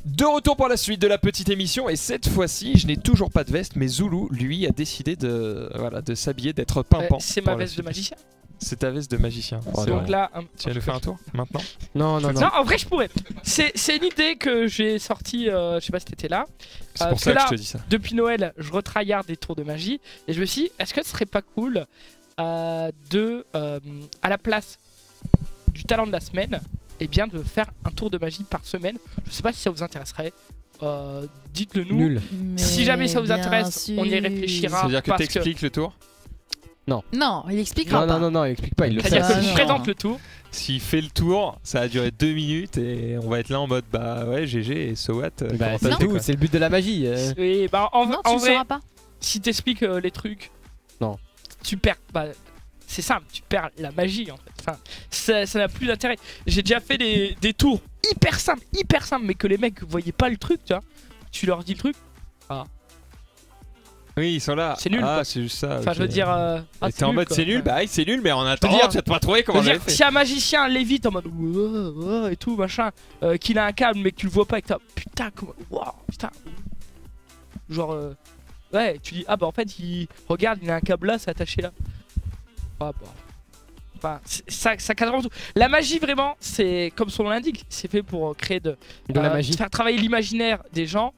De retour pour la suite de la petite émission et cette fois-ci je n'ai toujours pas de veste mais Zoulou lui a décidé de s'habiller, d'être pimpant. C'est ma veste de magicien. C'est ta veste de magicien. Donc là, tu vas nous faire un tour maintenant? Non, en vrai je pourrais. C'est une idée que j'ai sortie, je sais pas si t'étais là. C'est pour ça que je te dis ça. Depuis Noël, je retravaille des tours de magie et je me suis dit, est-ce que ce serait pas cool à la place du talent de la semaine, et bien de faire un tour de magie par semaine. Je sais pas si ça vous intéresserait. Dites-le nous. Nul. Si jamais ça vous intéresse, on y réfléchira. C'est-à-dire que t'expliques le tour? Non, il expliquera pas. Non, il explique pas, il le fait. C'est-à-dire que je présente le tour. S'il fait le tour, ça va durer 2 minutes et on va être là en mode bah ouais GG et so what. C'est tout, c'est le but de la magie. Et bah en Non, tu le vrai, sauras pas. si t'expliques les trucs, non, tu perds. Bah, c'est simple, tu perds la magie en fait. Enfin, ça n'a plus d'intérêt. J'ai déjà fait des tours hyper simples, mais que les mecs voyaient pas le truc, tu vois. Tu leur dis le truc. Ah. Oui, ils sont là. C'est nul. Ah, c'est juste ça. Enfin, je veux dire. T'es en mode c'est nul, bah oui, c'est nul, mais en attendant, tu vas pas trouver comment on l'a fait. Si un magicien lévite en mode et tout, machin, qu'il a un câble mais que tu le vois pas et que t'as. Putain, comment. Waouh, putain. Genre. Ouais, tu dis, ah bah en fait, regarde, il a un câble là, c'est attaché là. Ah bah. Enfin, ça cadre tout. La magie, vraiment, c'est comme son nom l'indique, c'est fait pour créer de la magie. Faire travailler l'imaginaire des gens,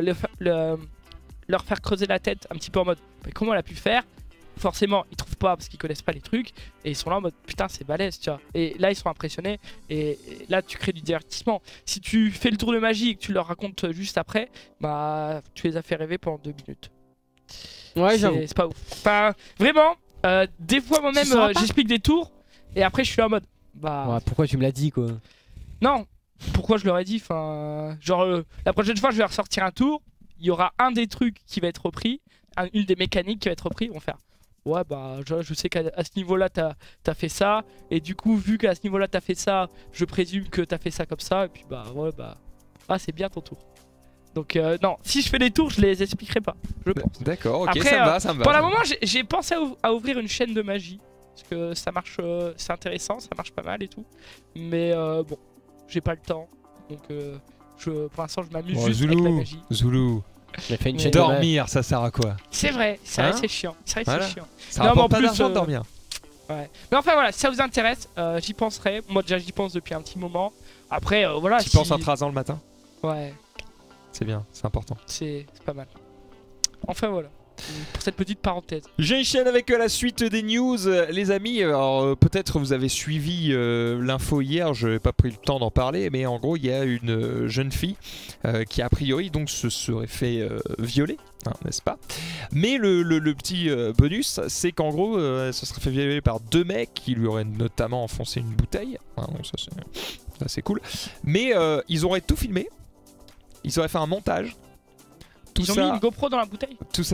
leur faire creuser la tête un petit peu en mode mais comment elle a pu faire. Forcément ils trouvent pas parce qu'ils connaissent pas les trucs et ils sont là en mode putain c'est balèze, tu vois. Et là ils sont impressionnés et là tu crées du divertissement. Si tu fais le tour de magie et que tu leur racontes juste après, bah tu les as fait rêver pendant 2 minutes. Ouais, j'avoue. C'est pas ouf. Enfin vraiment, des fois moi-même j'explique des tours et après je suis en mode bah ouais, pourquoi tu me l'as dit quoi? Non, pourquoi je leur ai dit, enfin genre la prochaine fois je vais ressortir un tour. Il y aura un des trucs qui va être repris, une des mécaniques qui va être repris, ils vont faire ouais bah je sais qu'à ce niveau là t'as fait ça, et du coup vu qu'à ce niveau là t'as fait ça, je présume que t'as fait ça comme ça, et puis bah ouais bah ah c'est bien ton tour. Donc non, si je fais des tours je les expliquerai pas, je pense. D'accord, ok. Après, ça me va. Pour le moment j'ai pensé à ouvrir une chaîne de magie, parce que ça marche, c'est intéressant, ça marche pas mal et tout, mais bon j'ai pas le temps, donc pour l'instant je m'amuse juste avec la magie. Zoulou, fait une chaîne dormir ça sert à quoi? C'est vrai, c'est chiant. C'est vrai que c'est chiant. Ça rapporte pas d'argent de dormir. Ouais. Mais enfin voilà, si ça vous intéresse, j'y penserai. Moi déjà j'y pense depuis un petit moment. Après voilà. Tu penses en te rasant le matin? Ouais. C'est bien, c'est important. C'est pas mal. Enfin voilà. Pour cette petite parenthèse. J'enchaîne avec la suite des news, les amis. Alors peut-être vous avez suivi l'info hier, je n'ai pas pris le temps d'en parler, mais en gros il y a une jeune fille qui a priori donc se serait fait violer, hein, n'est-ce pas? Mais le petit bonus, c'est qu'en gros elle se serait fait violer par 2 mecs qui lui auraient notamment enfoncé une bouteille. Hein, donc ça c'est cool. Mais ils auraient tout filmé, ils auraient fait un montage. Ils ont mis une GoPro dans la bouteille. Tout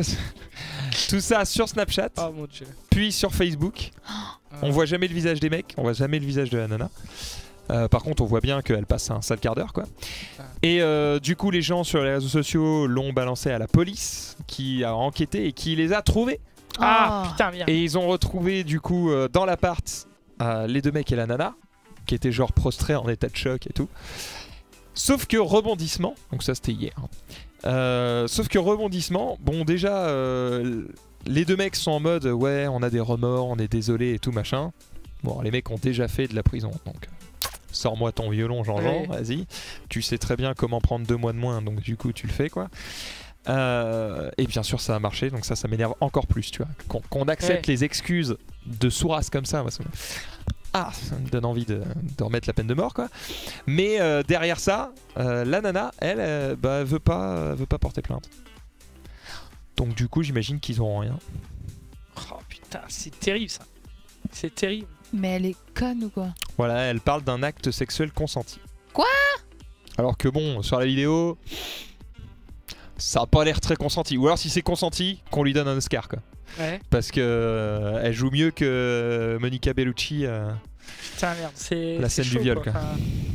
ça sur Snapchat, oh, mon Dieu. Puis sur Facebook. On voit jamais le visage des mecs, on voit jamais le visage de la nana. Par contre on voit bien qu'elle passe un sale quart d'heure quoi. Et du coup les gens sur les réseaux sociaux l'ont balancé à la police qui a enquêté et qui les a trouvés. Ah putain merde. Et ils ont retrouvé du coup dans l'appart les 2 mecs et la nana qui étaient genre prostrés en état de choc et tout. Sauf que rebondissement, donc ça c'était hier. Sauf que rebondissement, bon déjà les 2 mecs sont en mode ouais on a des remords, on est désolé et tout machin. Bon les mecs ont déjà fait de la prison donc sors-moi ton violon Jean-Jean, vas-y. Tu sais très bien comment prendre 2 mois de moins donc du coup tu le fais quoi. Et bien sûr ça a marché donc ça m'énerve encore plus tu vois. Qu'on accepte les excuses de sourasse comme ça. Moi, ça me donne envie de remettre la peine de mort quoi. Mais derrière ça, la nana, elle, veut pas porter plainte. Donc du coup, j'imagine qu'ils auront rien. Oh putain, c'est terrible ça. C'est terrible. Mais elle est conne ou quoi? Voilà, elle parle d'un acte sexuel consenti. Quoi? Alors que bon, sur la vidéo, ça a pas l'air très consenti. Ou alors si c'est consenti, qu'on lui donne un Oscar quoi. Ouais. Parce que elle joue mieux que Monica Bellucci. Putain merde, c'est la scène chaud, du viol quoi. quoi.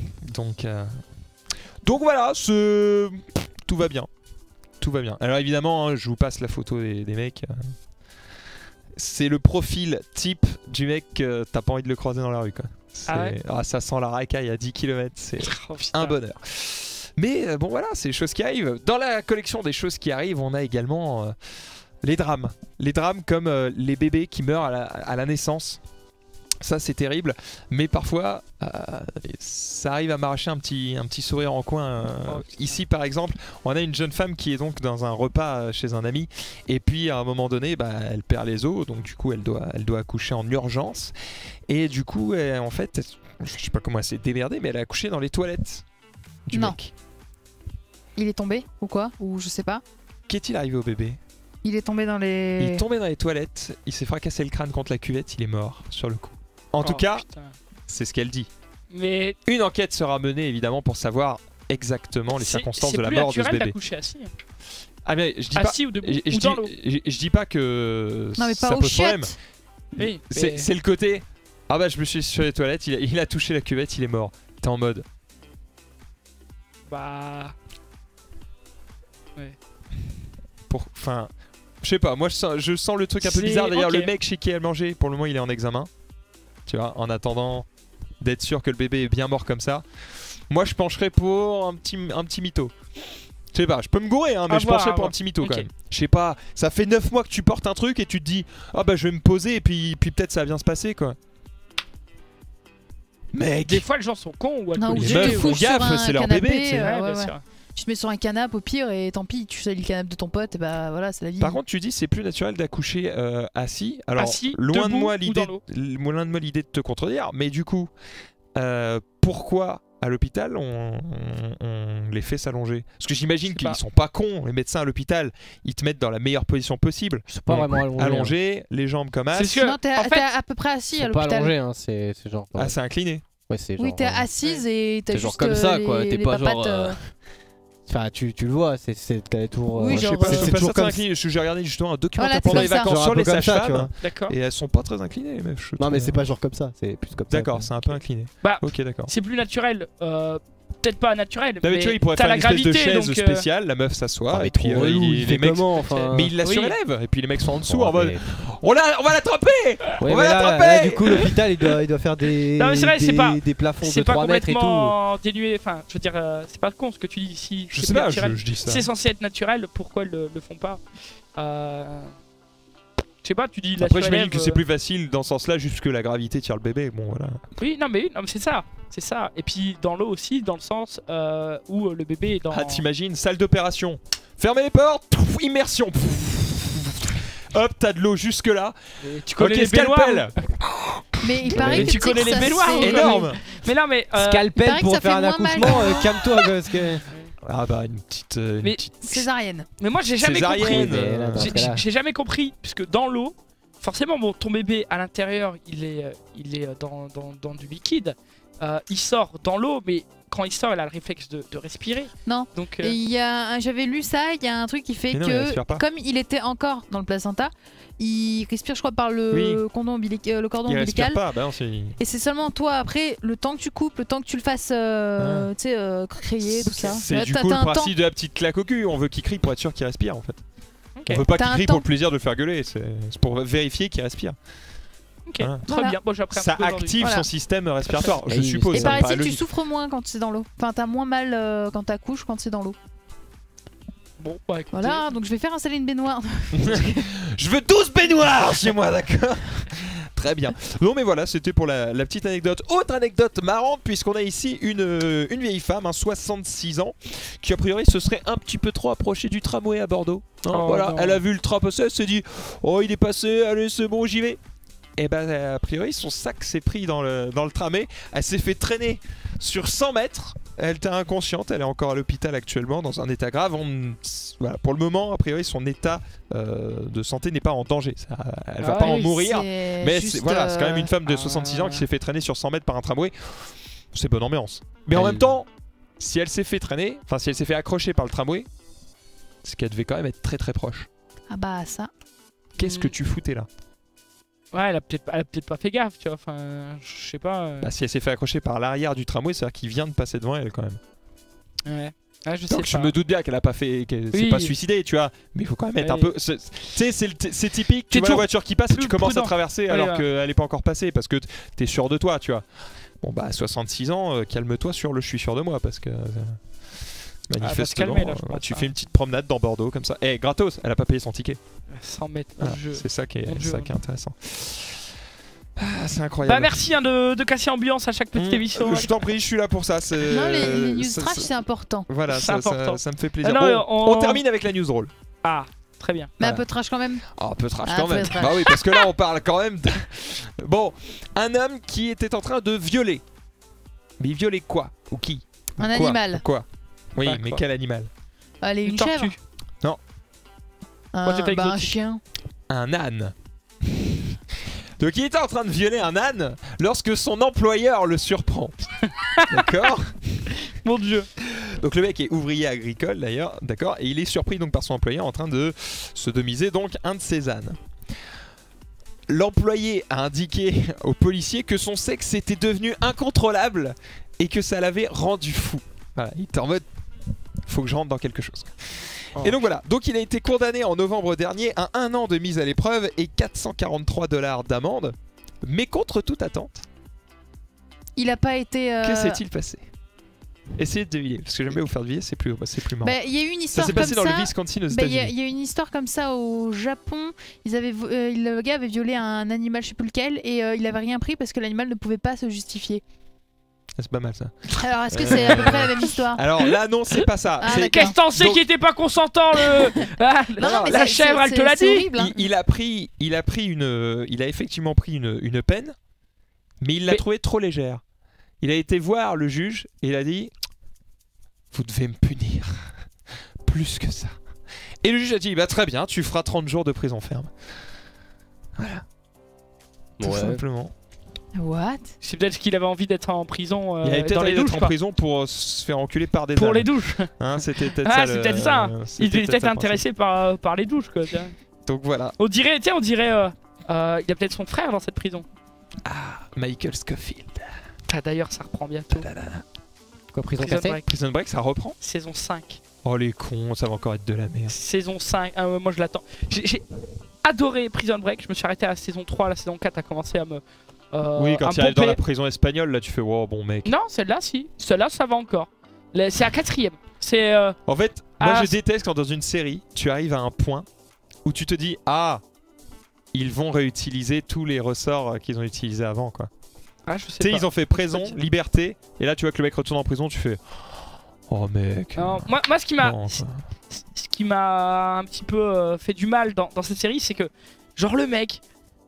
Donc voilà, tout va bien. Tout va bien. Alors évidemment, hein, je vous passe la photo des mecs. C'est le profil type du mec que t'as pas envie de le croiser dans la rue quoi. Ça sent la racaille à 10 km, c'est un bonheur. Mais bon voilà, c'est des choses qui arrivent. Dans la collection des choses qui arrivent, on a également les drames. Les drames comme les bébés qui meurent à la naissance. Ça c'est terrible, mais parfois ça arrive à m'arracher un petit sourire en coin. Ici par exemple, on a une jeune femme qui est donc dans un repas chez un ami, et puis à un moment donné, elle perd les os, donc du coup elle doit accoucher en urgence, et du coup en fait, je sais pas comment elle s'est démerdée, mais elle a accouché dans les toilettes du mec. Il est tombé ou quoi? Ou je sais pas. Qu'est-il arrivé au bébé? Il est tombé dans les... Il est tombé dans les toilettes, il s'est fracassé le crâne contre la cuvette, il est mort sur le coup. En tout cas, c'est ce qu'elle dit. Mais une enquête sera menée évidemment pour savoir exactement les circonstances de la mort de ce bébé. Assis. Ah mais je dis assis pas, ou debout, ou dans l'eau. Je dis pas que non, mais pas ça pose problème. Oui, c'est le côté. Ah bah je me suis sur les toilettes, il a touché la cuvette, il est mort. T'es en mode. Bah. Ouais. Enfin. Je sais pas, moi je sens le truc un peu bizarre. D'ailleurs, le mec chez qui elle mangeait, pour le moment il est en examen. Tu vois, en attendant d'être sûr que le bébé est bien mort comme ça. Moi je pencherais pour un petit mytho. Je sais pas, je peux me gourer hein, mais je pencherais pour un petit mytho quand même. Je sais pas, ça fait 9 mois que tu portes un truc et tu te dis ah bah je vais me poser et puis peut-être ça va bien se passer quoi. Mec, des fois les gens sont cons ou les meufs font gaffe, c'est leur bébé, tu sais. Bien sûr. Tu te mets sur un canapé au pire et tant pis, tu salis le canapé de ton pote et bah voilà, c'est la vie. Par contre, tu dis c'est plus naturel d'accoucher assis. Alors, assis, loin de moi l'idée de te contredire, mais du coup, pourquoi à l'hôpital on les fait s'allonger? Parce que j'imagine qu'ils sont pas cons, les médecins à l'hôpital, ils te mettent dans la meilleure position possible. Ils sont pas vraiment allongés. Les jambes comme as. Non, t'es à peu près assis à l'hôpital. Pas allongé, hein, c'est genre. Ah, c'est incliné. Ouais, c'est genre. Oui, t'es assise et t'as juste genre comme ça, quoi. T'es pas papates, genre. Enfin, tu le vois, c'est tour. Oui, je sais pas, c'est toujours comme incliné. J'ai regardé justement un documentaire pendant les vacances sur les sages-femmes. D'accord. Et elles sont pas très inclinées, les meufs. Non, mais c'est pas genre comme ça, c'est plus comme ça. D'accord, c'est un peu incliné. Bah, ok, d'accord. C'est plus naturel. Peut-être pas naturel. Mais tu vois, il pourrait faire une espèce de chaise spéciale, la meuf s'assoit, et puis les mecs. Mais il la surélève, et puis les mecs sont en dessous en mode. On va l'attraper. On va l'attraper. Du coup, l'hôpital, il doit faire des plafonds de 3 mètres et tout. C'est complètement dénué. Enfin, je veux dire, c'est pas con ce que tu dis ici. Je sais pas, je dis ça. C'est censé être naturel, pourquoi ils le font pas? Je sais pas, tu dis. Après, j'imagine que c'est plus facile dans ce sens-là, juste que la gravité tire le bébé. Bon, voilà. Oui, non, mais c'est ça. C'est ça. Et puis dans l'eau aussi, dans le sens où le bébé est dans. Ah, t'imagines, salle d'opération. Fermez les portes, immersion. Hop, t'as de l'eau jusque là. Tu connais les baignoires. Mais il paraît que tu connais les baignoires. Énorme. Mais non, mais scalpel pour faire un accouchement. Calme-toi, parce que. Ah bah une petite césarienne. Mais moi j'ai jamais compris. J'ai jamais compris puisque dans l'eau, forcément bon, ton bébé à l'intérieur il est dans du liquide. Il sort dans l'eau, mais quand il sort, il a le réflexe de respirer. Non. Donc j'avais lu ça, il y a un truc qui fait que comme il était encore dans le placenta, il respire je crois par le cordon ombilical. Il respire pas, bah non, et c'est seulement toi après, le temps que tu coupes, le temps que tu le fasses tu sais, crier, tout ça. C'est du coup le principe de la petite claque au cul, on veut qu'il crie pour être sûr qu'il respire en fait. On veut pas qu'il crie pour le plaisir de le faire gueuler, c'est pour vérifier qu'il respire. Ok, très bien. Bon, ça active son système respiratoire, je suppose. Et par ici, tu souffres moins quand c'est dans l'eau. Enfin, t'as moins mal quand t'accouches quand c'est dans l'eau. Bon, bah écoutez. Voilà, donc je vais faire installer une baignoire. Je veux 12 baignoires chez moi, d'accord. Très bien. Non mais voilà, c'était pour la petite anecdote. Autre anecdote marrante, puisqu'on a ici une vieille femme, 66 ans, qui a priori se serait un petit peu trop approchée du tramway à Bordeaux. Voilà, non. Elle a vu le train passer, elle s'est dit « Oh, il est passé, allez c'est bon, j'y vais ». Et bah a priori son sac s'est pris dans le tramway, elle s'est fait traîner sur 100 mètres, elle était inconsciente, elle est encore à l'hôpital actuellement dans un état grave. Voilà, pour le moment a priori son état de santé n'est pas en danger, elle va pas en mourir, mais voilà, c'est quand même une femme de 66 ans qui s'est fait traîner sur 100 mètres par un tramway, c'est bonne ambiance. Mais en même temps, si elle s'est fait traîner, enfin si elle s'est fait accrocher par le tramway, c'est qu'elle devait quand même être très très proche. Ah bah ça. Qu'est-ce que tu foutais là? Ouais, elle a peut-être pas fait gaffe, tu vois, enfin, je sais pas. Bah, si elle s'est fait accrocher par l'arrière du tramway, c'est-à-dire qu'il vient de passer devant elle quand même. Ouais. Ah, je sais pas. Je me doute bien qu'elle a pas fait, qu'elle s'est pas suicidée, tu vois. Mais il faut quand même être un peu. Tu sais, c'est typique. Tu vois la voiture qui passe et tu commences à traverser alors qu'elle est pas encore passée parce que t'es sûr de toi, tu vois. Bon bah 66 ans, calme-toi sur le je suis sûr de moi parce que. Manifestement, tu fais une petite promenade dans Bordeaux comme ça. Eh, gratos, elle a pas payé son ticket. 100 mètres. C'est ça qui est intéressant. Ah, c'est incroyable. Bah merci de casser l'ambiance à chaque petite émission. Je t'en prie, je suis là pour ça. Non, les news trash, c'est important. Voilà, ça me fait plaisir. Alors, on termine avec la news roll. Ah, très bien. Mais un peu trash quand même. Ah, un peu trash quand même. Bah oui, parce que là, on parle quand même de... Bon, un homme qui était en train de violer. Mais il violait quoi? Ou qui? Un animal. Quoi? Oui, mais quel animal? Allez, une chèvre. Non. Un chien. Un âne. Donc il était en train de violer un âne lorsque son employeur le surprend. D'accord? Mon Dieu. Donc le mec est ouvrier agricole d'ailleurs, d'accord? Et il est surpris donc par son employeur en train de sodomiser donc un de ses ânes. L'employé a indiqué au policier que son sexe était devenu incontrôlable et que ça l'avait rendu fou. Voilà, il était en mode faut que je rentre dans quelque chose. Et donc voilà, donc il a été condamné en novembre dernier à 1 an de mise à l'épreuve et 443 $ d'amende. Mais contre toute attente, il a pas été... Que s'est-il passé? Essayez de deviner, parce que j'aime bien vous faire deviner, c'est plus marrant. Il y a eu une histoire ça s'est passé dans le Wisconsin aux États-Unis. Il y a eu une histoire comme ça au Japon. Le gars avait violé un animal, je sais plus lequel, et il avait rien pris parce que l'animal ne pouvait pas se justifier. C'est pas mal ça. Alors est-ce que c'est à peu près la même histoire? Alors là non, c'est pas ça. Qu'est-ce que t'en sais qui était pas consentant la chèvre, elle te l'a dit. Horrible, hein. Il a effectivement pris une peine, mais il l'a trouvée trop légère. Il a été voir le juge et il a dit vous devez me punir plus que ça. Et le juge a dit bah très bien, tu feras 30 jours de prison ferme. Voilà. Tout simplement. What? C'est peut-être qu'il avait envie d'être en prison. Il avait peut-être envie d'être en prison pour se faire enculer par des ânes. Pour les douches. Hein, c'était peut-être ça. C'est peut-être ça. Il était peut-être intéressé par les douches quoi. Donc voilà. On dirait il y a peut-être son frère dans cette prison. Ah, Michael Scofield. Ah, d'ailleurs ça reprend bientôt. Quoi, Prison Break. Prison Break, ça reprend? Saison 5. Oh les cons, ça va encore être de la merde. Saison 5, moi je l'attends. J'ai adoré Prison Break, je me suis arrêté à la saison 3, la saison 4 a commencé à me... oui, quand tu arrives dans la prison espagnole, là tu fais wow, bon mec. Non, celle-là si, celle-là ça va encore. C'est la 4ème. En fait, moi je déteste quand dans une série, tu arrives à un point où tu te dis ah, ils vont réutiliser tous les ressorts qu'ils ont utilisés avant quoi. Ah, je sais pas. Tu sais, ils ont fait prison, liberté, et là tu vois que le mec retourne en prison, tu fais oh mec. Non, moi ce qui m'a un petit peu fait du mal dans cette série, c'est que genre le mec,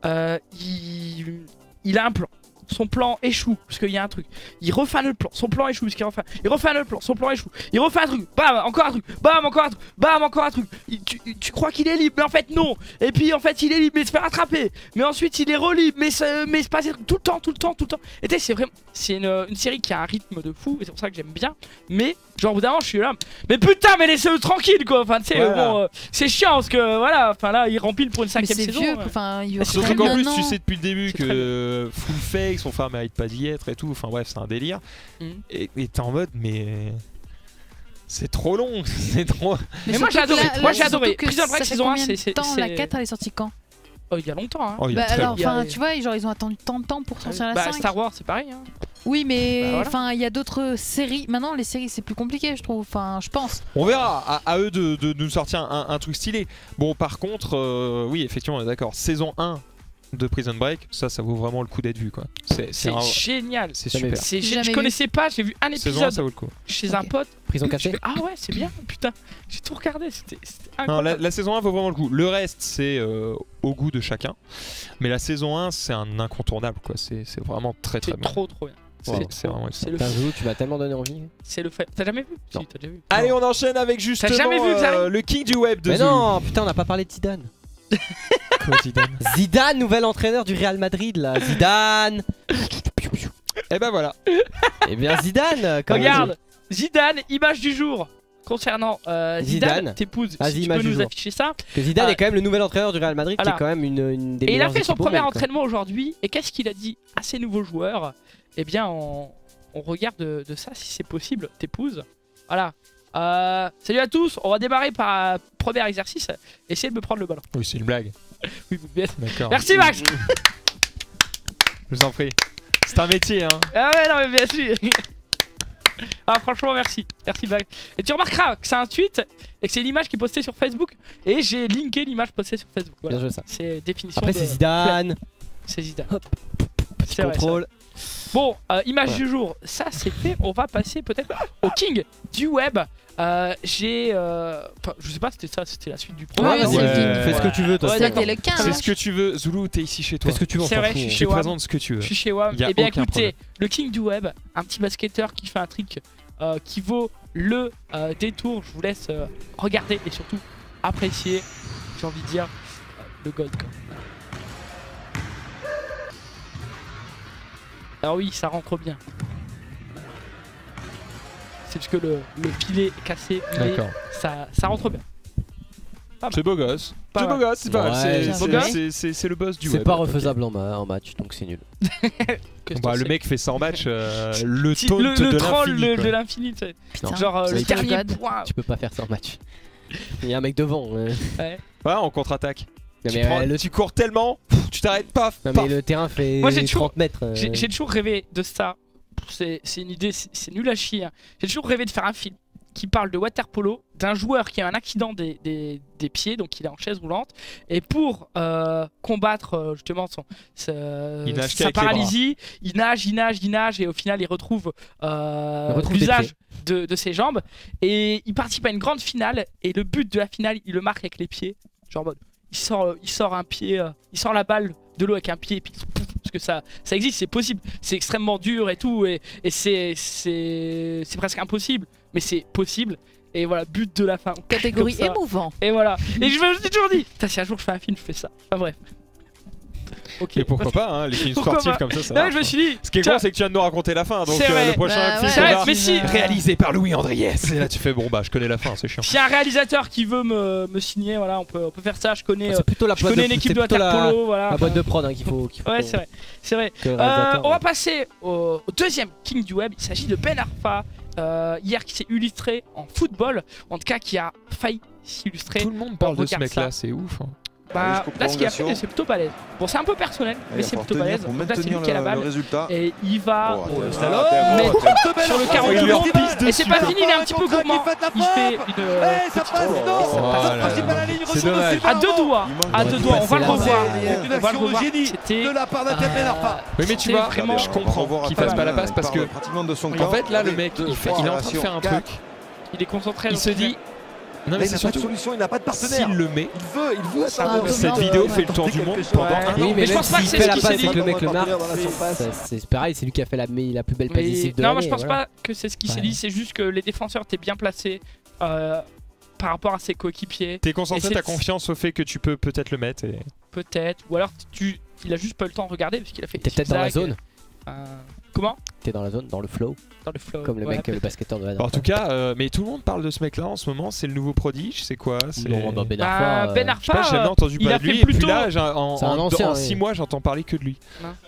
il a un plan. Son plan échoue parce qu'il y a un truc. Il refait le plan. Son plan échoue parce qu'il refait. Il refait le plan. Son plan échoue. Il refait un truc. Bam, encore un truc. Bam, encore un truc. Bam, encore un truc. Tu crois qu'il est libre, mais en fait non. Et puis en fait il est libre, mais il se fait rattraper. Mais ensuite il est relibre, mais il se passe tout le temps. Et tu sais, c'est vraiment, c'est une série qui a un rythme de fou et c'est pour ça que j'aime bien. Mais genre au bout d'un moment je suis là. Mais putain, mais laissez-le tranquille quoi. Enfin tu sais, bon, c'est chiant parce que voilà. Enfin là il remplit pour une 5ème saison. Vieux, enfin, surtout qu'en plus tu sais depuis le début que full fake. Son frère mérite pas d'y être et tout, enfin bref c'est un délire. Et t'es en mode mais c'est trop long, c'est trop... Mais moi j'ai adoré, Prison Break saison 1 c'est... La 4 elle est sortie quand? Il y a longtemps hein. Bah alors enfin tu vois genre ils ont attendu tant de temps pour sortir la 5. Star Wars c'est pareil hein. Oui mais enfin il y a d'autres séries, maintenant les séries c'est plus compliqué je trouve, enfin je pense. On verra, à eux de nous sortir un truc stylé. Bon par contre oui effectivement on est d'accord, saison 1 de Prison Break, ça vaut vraiment le coup d'être vu quoi. C'est génial, c'est super. Je connaissais pas, j'ai vu un épisode ça vaut le coup. Chez un pote. Prison café. Ah ouais c'est bien, putain, j'ai tout regardé, c'était incroyable. Non, la saison 1 vaut vraiment le coup. Le reste c'est au goût de chacun. Mais la saison 1 c'est un incontournable quoi. C'est vraiment très bien. C'est trop bien. C'est vraiment excellent. Tu m'as tellement donné envie. C'est le fait. T'as jamais vu? Si, t'as déjà vu. Allez, on enchaîne avec justement le king du web de Mais non, putain, on n'a pas parlé de Zidane. Quoi, Zidane? Zidane, nouvel entraîneur du Real Madrid là. Zidane. Et ben voilà. Et bien Zidane. Regarde, Zidane, image du jour. Concernant Zidane, t'épouses, si tu peux nous afficher ça. Que Zidane est quand même le nouvel entraîneur du Real Madrid, qui est quand même une des meilleures. Et il a fait son premier entraînement aujourd'hui. Et qu'est-ce qu'il a dit à ses nouveaux joueurs? Eh bien, on regarde de ça si c'est possible. T'épouses. Voilà. Salut à tous, on va démarrer par un premier exercice. Essayez de me prendre le ballon. Oui, c'est une blague. Oui, bien. D'accord. Merci Max. Je vous en prie. C'est un métier, hein. Ah ouais, non, mais bien sûr. Ah franchement merci, merci Bag. Et tu remarqueras que c'est un tweet et que c'est l'image qui est postée sur Facebook et j'ai linké l'image postée sur Facebook. Voilà. Bien joué ça. C'est définition. Après c'est Zidane. C'est Zidane. Hop. Petit contrôle. Bon, image du jour, ça c'est fait. On va passer peut-être au king du web. J'ai. Enfin, je sais pas, c'était ça, c'était la suite du programme. Fais ce que tu veux, toi. C'était le 15. C'est ce que tu veux. Zoulou, t'es ici chez toi. Fais ce que tu veux, C'est vrai, Je te présente ce que tu veux. Je suis chez WAM. Et bien écoutez, le king du web, un petit basketteur qui fait un trick qui vaut le détour. Je vous laisse regarder et surtout apprécier, j'ai envie de dire, le gold. Quoi. Alors oui, ça rentre bien. C'est parce que le filet est cassé, mais ça rentre bien. C'est beau gosse. C'est beau gosse, c'est pas mal. C'est le boss du web. C'est pas refaisable en match, donc c'est nul. Bah, le mec fait ça en match, le troll de l'infini. Genre le dernier point. Tu peux pas faire ça en match. Il y a un mec devant. Ouais, en contre-attaque. Tu cours tellement, tu t'arrêtes pas. Non mais le terrain fait 30 mètres. J'ai toujours rêvé de ça. C'est une idée, c'est nul à chier. Hein. J'ai toujours rêvé de faire un film qui parle de waterpolo, d'un joueur qui a un accident des pieds, donc il est en chaise roulante, et pour combattre justement sa paralysie, il nage, et au final il retrouve l'usage de ses jambes, et il participe à une grande finale, et le but de la finale, il le marque avec les pieds, genre mode, il sort un pied, il sort la balle de l'eau avec un pied, et puis parce que ça existe, c'est possible, c'est extrêmement dur et tout, et c'est presque impossible, mais c'est possible. Et voilà, but de la fin. Catégorie émouvant. Et voilà. Et je me suis toujours dit, si un jour je fais un film, je fais ça. Enfin bref. Okay. Et pourquoi pas, hein, les films sportifs comme ça. Non, je me suis dit. Ce qui est con, c'est que tu viens de nous raconter la fin. Donc le prochain film réalisé par Louis Andriès. Et là, tu fais bon bah, je connais la fin, c'est chiant. S'il y a un réalisateur qui veut me signer, voilà, on peut faire ça. Je connais. Je connais une équipe de waterpolo, voilà. La boîte de prod qu'il faut. Ouais, c'est vrai. On va passer au deuxième king du web. Il s'agit de Ben Arfa. Hier qui s'est illustré en football, en tout cas qui a failli s'illustrer. Tout le monde parle de ce mec là, c'est ouf. Hein. Bah, là ce qu'il a fait c'est plutôt balèze. Bon c'est un peu personnel mais c'est plutôt balèze. Donc là c'est lui qui a la balle et il va sur le carreau de monde et c'est pas fini, il est un petit peu gourmand. Il fait une petite c'est dommage. À deux doigts, on va le revoir. C'était de la part d'un Ben Arfa. Oui mais tu vois, je comprends qu'il fasse pas la passe parce que en fait là le mec il est en train de faire un truc. Il est concentré, il se dit non mais c'est surtout solution, il n'a pas de partenaire. S'il le met, il veut ça. Cette vidéo fait le tour du monde pendant un an. Oui, mais je pense pas que c'est la ce qu'il s'est passe dit. le mec le marque. C'est pareil, c'est lui qui a fait la plus belle passe décisive de l'année. Non, moi je pense pas que c'est ce qu'il s'est dit, c'est juste que les défenseurs étaient bien placés par rapport à ses coéquipiers. T'es concentré, t'as confiance au fait que tu peux peut-être le mettre. Peut-être, ou alors il a juste pas eu le temps de regarder parce qu'il a fait. T'es peut-être dans la zone. Comment? T'es dans la zone, dans le flow. Comme le mec, le basketteur de la. En tout cas, mais tout le monde parle de ce mec-là en ce moment. C'est le nouveau prodige. C'est quoi? Ben Arfa. Ben Arfa, j'ai jamais entendu parler de lui. Et puis là, en 6 mois, j'entends parler que de lui.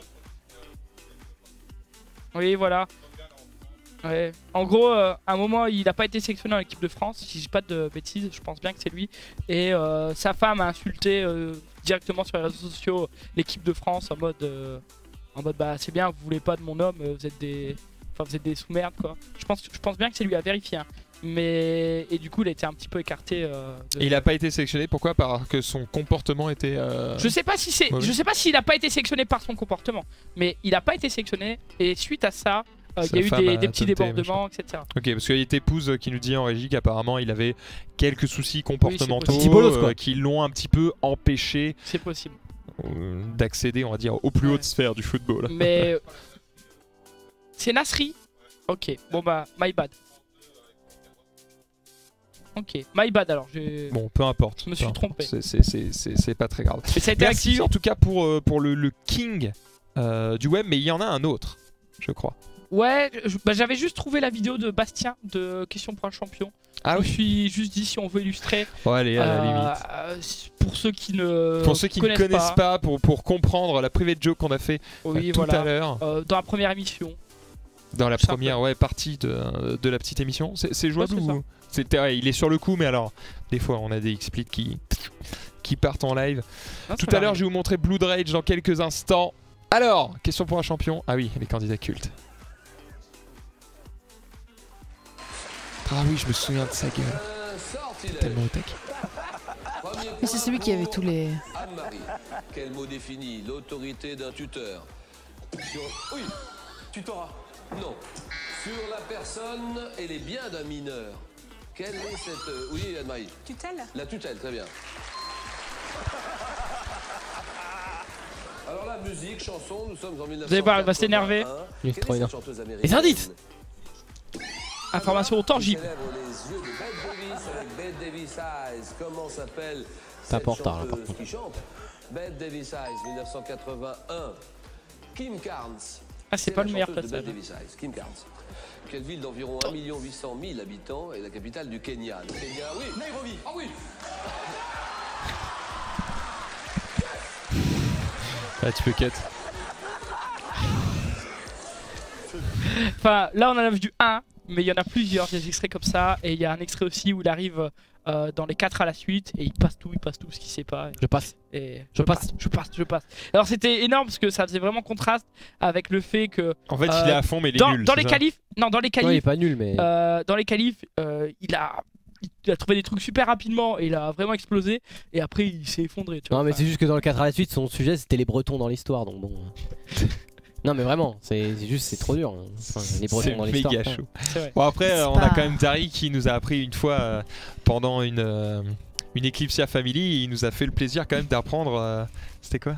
Oui, voilà. Ouais. En gros, à un moment, il n'a pas été sélectionné en équipe de France. Si je dis pas de bêtises, je pense bien que c'est lui. Et sa femme a insulté directement sur les réseaux sociaux l'équipe de France en mode bah c'est bien, vous voulez pas de mon homme, vous êtes des sous-merdes quoi. Je pense bien que c'est lui à vérifier. Hein. Mais et du coup il a été un petit peu écarté. Et il a pas été sélectionné, pourquoi? Parce que son comportement était. Je sais pas s'il a pas été sélectionné par son comportement, mais il a pas été sélectionné et suite à ça. Il y a eu des petits débordements, etc. Ok, parce qu'il y a Tépouse qui nous dit en régie qu'apparemment il avait quelques soucis comportementaux qui l'ont un petit peu empêché. C'est possible. D'accéder, on va dire, aux plus hautes sphères du football. Mais c'est Nasri. Ok, bon bah, my bad. Ok, my bad alors. Bon, peu importe. Je me suis trompé. C'est pas très grave. Mais ça a été merci actif. En tout cas pour le king du web, mais il y en a un autre, je crois. Ouais, j'avais juste trouvé la vidéo de Bastien de Question pour un champion. Je me suis juste dit si on veut illustrer. Ouais, allez, à la limite. Pour ceux qui ne connaissent pas, pour comprendre la private joke qu'on a fait tout à l'heure. Dans la première émission. Dans la première partie de la petite émission. C'est jouable ou il est sur le coup, mais alors, des fois, on a des explics qui partent en live. Non, tout à l'heure, je vais vous montrer Blood Rage dans quelques instants. Alors, question pour un champion. Ah oui, les candidats cultes. Ah oui, je me souviens de sa gueule. Tellement au tac. Mais c'est celui qui avait tous les... Anne-Marie, quel mot définit l'autorité d'un tuteur? Oui, tutorat. Non. Sur la personne et les biens d'un mineur. Quelle est cette... Oui, Anne-Marie. Tutelle. La tutelle, très bien. Alors la musique, chanson, nous sommes en 1981. Vous allez voir, elle va s'énerver. Il est trop bien. Les indices. Information tangible. Les yeux de Bette Davis avec Bette Davis Eyes. Comment s'appelle T'as cette pas en retard, là, par chanteuse qui chante? Bette Davis Eyes, 1981. Kim Carnes. Ah, c'est pas le meilleur passage. passage. Bette Davis Eyes, Kim Carnes. Quelle ville d'environ 1 800 000 habitants est la capitale du Kenya? Le Kenya, oui. Nairobi. Ah oui. Ah, tu peux cut. Enfin, là on en a vu un, mais il y en a plusieurs, des extraits comme ça. Et il y a un extrait aussi où il arrive dans les 4 à la suite et il passe tout ce qu'il sait pas. Je passe. Et Je passe. Alors c'était énorme parce que ça faisait vraiment contraste avec le fait que... En fait, il est à fond, mais il est nul. Dans les qualifs, non, dans les qualifs, Ouais, il est pas nul, mais. dans les qualifs, il a trouvé des trucs super rapidement et il a vraiment explosé. Et après, il s'est effondré. Tu vois, Non, mais c'est juste que dans le 4 à la suite, son sujet c'était les Bretons dans l'histoire, donc bon. Non, mais vraiment, c'est juste, c'est trop dur. Enfin, les Bretons dans l'histoire. C'est méga chaud. vrai. Bon, après, C'est on a pas- quand même Dari qui nous a appris une fois pendant une Eclipsia Family. Il nous a fait le plaisir quand même d'apprendre. C'était quoi?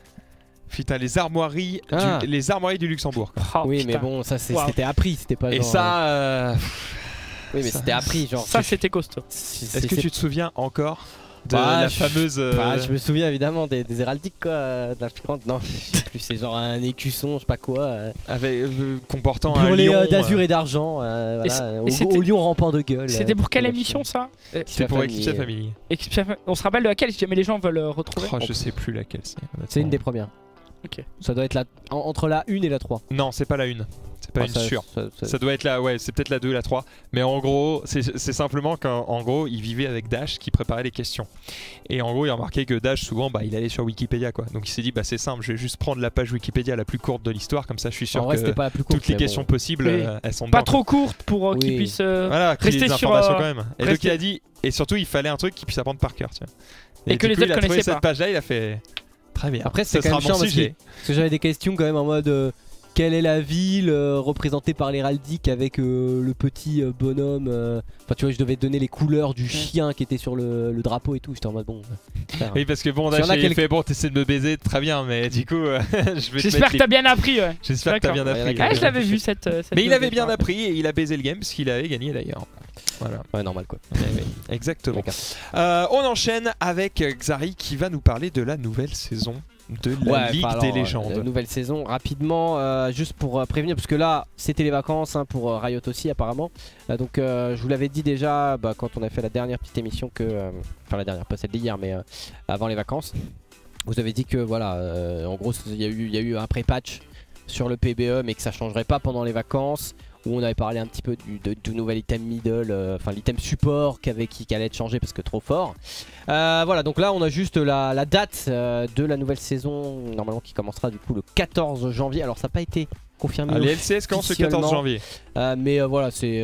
Putain, les armoiries, les armoiries du Luxembourg. Quoi. Oh, Oui, putain. mais bon, ça Wow. c'était appris, c'était pas. Et genre, ça. Oui, mais ça- c'était appris, genre. Ça c'était costaud. Est-ce que tu te souviens encore de Bah, la je- fameuse. Je me souviens évidemment des héraldiques quoi, de la Franche. Non, je sais plus, c'est genre un écusson, je sais pas quoi. Avec, comportant un Brûlé lion. d'azur et d'argent, Et voilà, c'était- au lion rampant de gueule. C'était pour quelle la émission ça? C'était pour Eclipsia Family. Family. On se rappelle de laquelle si jamais les gens veulent retrouver? Oh, je sais plus laquelle c'est. C'est une des premières. Ok. Ça doit être entre la 1 et la 3. Non, c'est pas la 1. C'est pas une sûre. Ça doit être la, ouais, c'est peut-être la 2 et la 3. Mais en gros, c'est simplement qu'en gros, il vivait avec Dash qui préparait les questions. Et en gros, il a remarqué que Dash, souvent, bah, il allait sur Wikipédia, quoi. Donc il s'est dit, bah c'est simple, je vais juste prendre la page Wikipédia la plus courte de l'histoire, comme ça je suis sûr En vrai, que c'était pas la plus courte, toutes les mais questions bon. possibles, Oui. elles sont Pas dedans, trop courte pour qu'ils Oui. puissent voilà, qu'il y ait rester des sur informations quand même. Et donc rester- il a dit, et surtout il fallait un truc qu'il puisse apprendre par cœur, tu vois. Et que du les coup, autres il a trouvé connaissaient cette pas. page-là, il a fait très bien. Après, ça c'est quand sera même mon chiant sujet. parce que j'avais des questions quand même en mode quelle est la ville représentée par l'héraldique avec le petit bonhomme. Enfin, tu vois, je devais donner les couleurs du chien qui était sur le drapeau et tout. J'étais en mode bon. Oui, parce que bon, S'il y Dash en a il quelques- fait bon, t'essaies de me baiser, très bien, mais du coup, je vais J'espère que t'as bien appris, ouais. J'espère que t'as bien D'accord. appris. Ah, je l'avais vu cette Mais il vidéo avait bien déjà. appris et il a baisé le game parce qu'il avait gagné d'ailleurs. Voilà. Ouais, normal quoi. Exactement. D'accord. On enchaîne avec Xari qui va nous parler de la nouvelle saison de la Ligue enfin, des alors, légendes. Nouvelle saison, rapidement, juste pour prévenir, parce que là, c'était les vacances hein, pour Riot aussi, apparemment. Donc, je vous l'avais dit déjà quand on a fait la dernière petite émission que. Enfin, la dernière, pas celle d'hier, mais avant les vacances. Vous avez dit que, voilà, en gros, il y a eu un pré-patch sur le PBE, mais que ça changerait pas pendant les vacances. Où on avait parlé un petit peu du nouvel item middle, enfin l'item support qui allait être changé parce que trop fort. Voilà, donc là on a juste la date de la nouvelle saison, normalement qui commencera du coup le 14 janvier. Alors ça n'a pas été confirmé. Les LCS commencent le 14 janvier. Mais voilà, c'est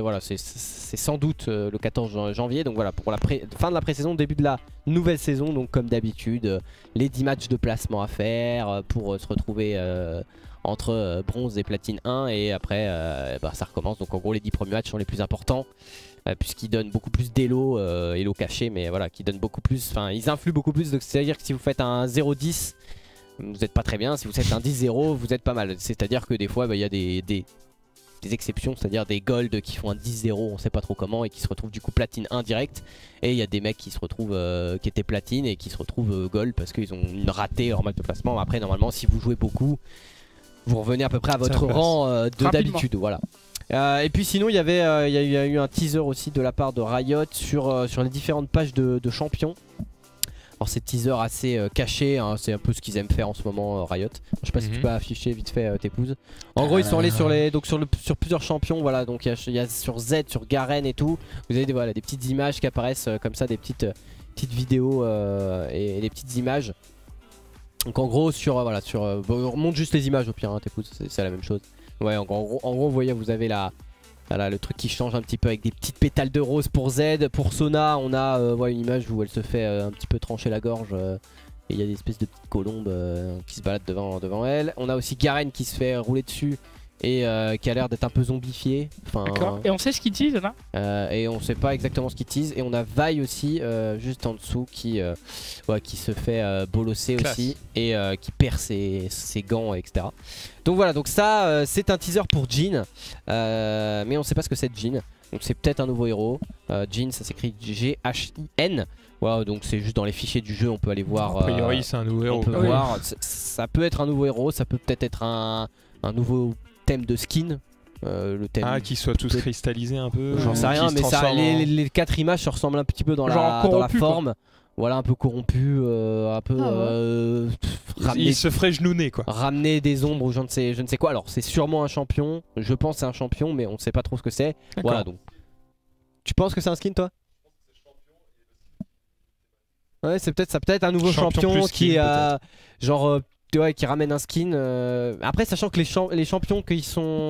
sans doute le 14 janvier. Donc voilà, pour la fin de la pré-saison, début de la nouvelle saison. Donc comme d'habitude, les 10 matchs de placement à faire pour se retrouver entre bronze et platine 1 et après ça recommence. Donc en gros les 10 premiers matchs sont les plus importants puisqu'ils donnent beaucoup plus d'élo, élo caché, mais voilà, qui donnent beaucoup plus, enfin ils influent beaucoup plus. Donc c'est à dire que si vous faites un 0-10 vous êtes pas très bien, si vous faites un 10-0 vous êtes pas mal. C'est à dire que des fois il y a des exceptions, c'est à dire des gold qui font un 10-0 on sait pas trop comment et qui se retrouvent du coup platine 1 direct, et il y a des mecs qui se retrouvent qui étaient platine et qui se retrouvent gold parce qu'ils ont raté leur match de placement. Après normalement si vous jouez beaucoup vous revenez à peu près à votre rang de d'habitude, voilà. Et puis sinon il y a eu un teaser aussi de la part de Riot sur les différentes pages de champions. Alors c'est teaser assez caché, hein, c'est un peu ce qu'ils aiment faire en ce moment Riot. Je sais pas si tu peux afficher vite fait tes pouses. En gros ils sont allés sur plusieurs champions, voilà, donc il y a sur Z, sur Garen et tout. Vous avez des petites images qui apparaissent comme ça, des petites vidéos et des petites images. Donc en gros on remonte juste les images au pire, hein, tes pouces, c'est la même chose. Ouais, en gros vous voyez, vous avez la Voilà, le truc qui change un petit peu avec des petites pétales de rose pour Z. Pour Sona, on a une image où elle se fait un petit peu trancher la gorge. Et il y a des espèces de petites colombes qui se baladent devant elle. On a aussi Garen qui se fait rouler dessus et qui a l'air d'être un peu zombifié. D'accord. Et on sait ce qu'il tease là et on sait pas exactement ce qu'il tease. Et on a Vi aussi juste en dessous qui se fait bolosser aussi et qui perd ses gants, etc. Donc voilà, donc ça c'est un teaser pour Jhin, mais on sait pas ce que c'est Jhin. Donc c'est peut-être un nouveau héros. Jhin, ça s'écrit G-H-I-N. Wow, donc c'est juste dans les fichiers du jeu, on peut aller voir. A priori c'est un nouveau héros. On peut voir, ça peut être un nouveau héros, ça peut peut-être être un nouveau thème de skin. Le thème qui soit tous cristallisés un peu. J'en sais rien, mais ça, les 4 images se ressemblent un petit peu dans la forme. Voilà, un peu corrompu, un peu. Il se ferait genouner quoi. Ramener des ombres ou je ne sais quoi. Alors c'est sûrement un champion, je pense que c'est un champion, mais on ne sait pas trop ce que c'est. Voilà donc. Tu penses que c'est un skin toi? Ouais, c'est peut-être un nouveau champion qui a genre qui ramène un skin. Après, sachant que les champions qui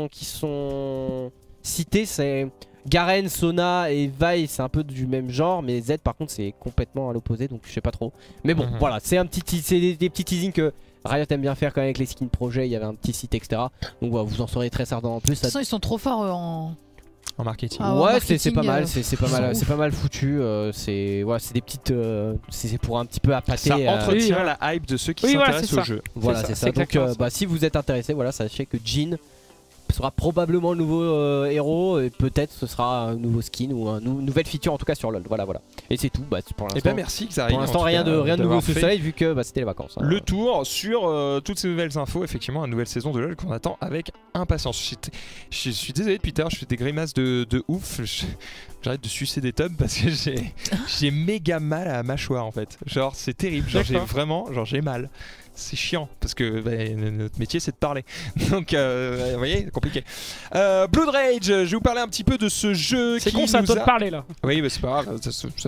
sont cités, c'est Garen, Sona et Vi, c'est un peu du même genre, mais Z par contre c'est complètement à l'opposé, donc je sais pas trop. Mais bon, voilà, c'est des petits teasings que Riot aime bien faire quand même avec les skins projets. Il y avait un petit site, etc. Donc voilà, vous en saurez très certainement en plus. De toute façon, ils sont trop forts en marketing. Ouais, c'est pas mal, c'est pas mal foutu. C'est des petites, c'est pour un petit peu appâter. Ça entretient la hype de ceux qui s'intéressent au jeu. Voilà, c'est ça. Donc, si vous êtes intéressé, voilà, sachez que Jhin sera probablement le nouveau héros et peut-être ce sera un nouveau skin ou une nouvelle feature en tout cas sur LoL. Voilà. Et c'est tout. Pour l'instant. Merci Xari. Pour l'instant, rien de nouveau sous le soleil vu que c'était les vacances. Hein. Le tour sur toutes ces nouvelles infos, effectivement, une nouvelle saison de LoL qu'on attend avec impatience. Je suis désolé depuis tard, je fais des grimaces de ouf. J'arrête de sucer des tubs parce que j'ai méga mal à la mâchoire en fait. Genre c'est terrible. Genre j'ai mal. C'est chiant parce que notre métier c'est de parler. Donc vous voyez, c'est compliqué. Blood Rage, je vais vous parler un petit peu de ce jeu. C'est con, ça doit te parler là. Oui, mais c'est pas grave,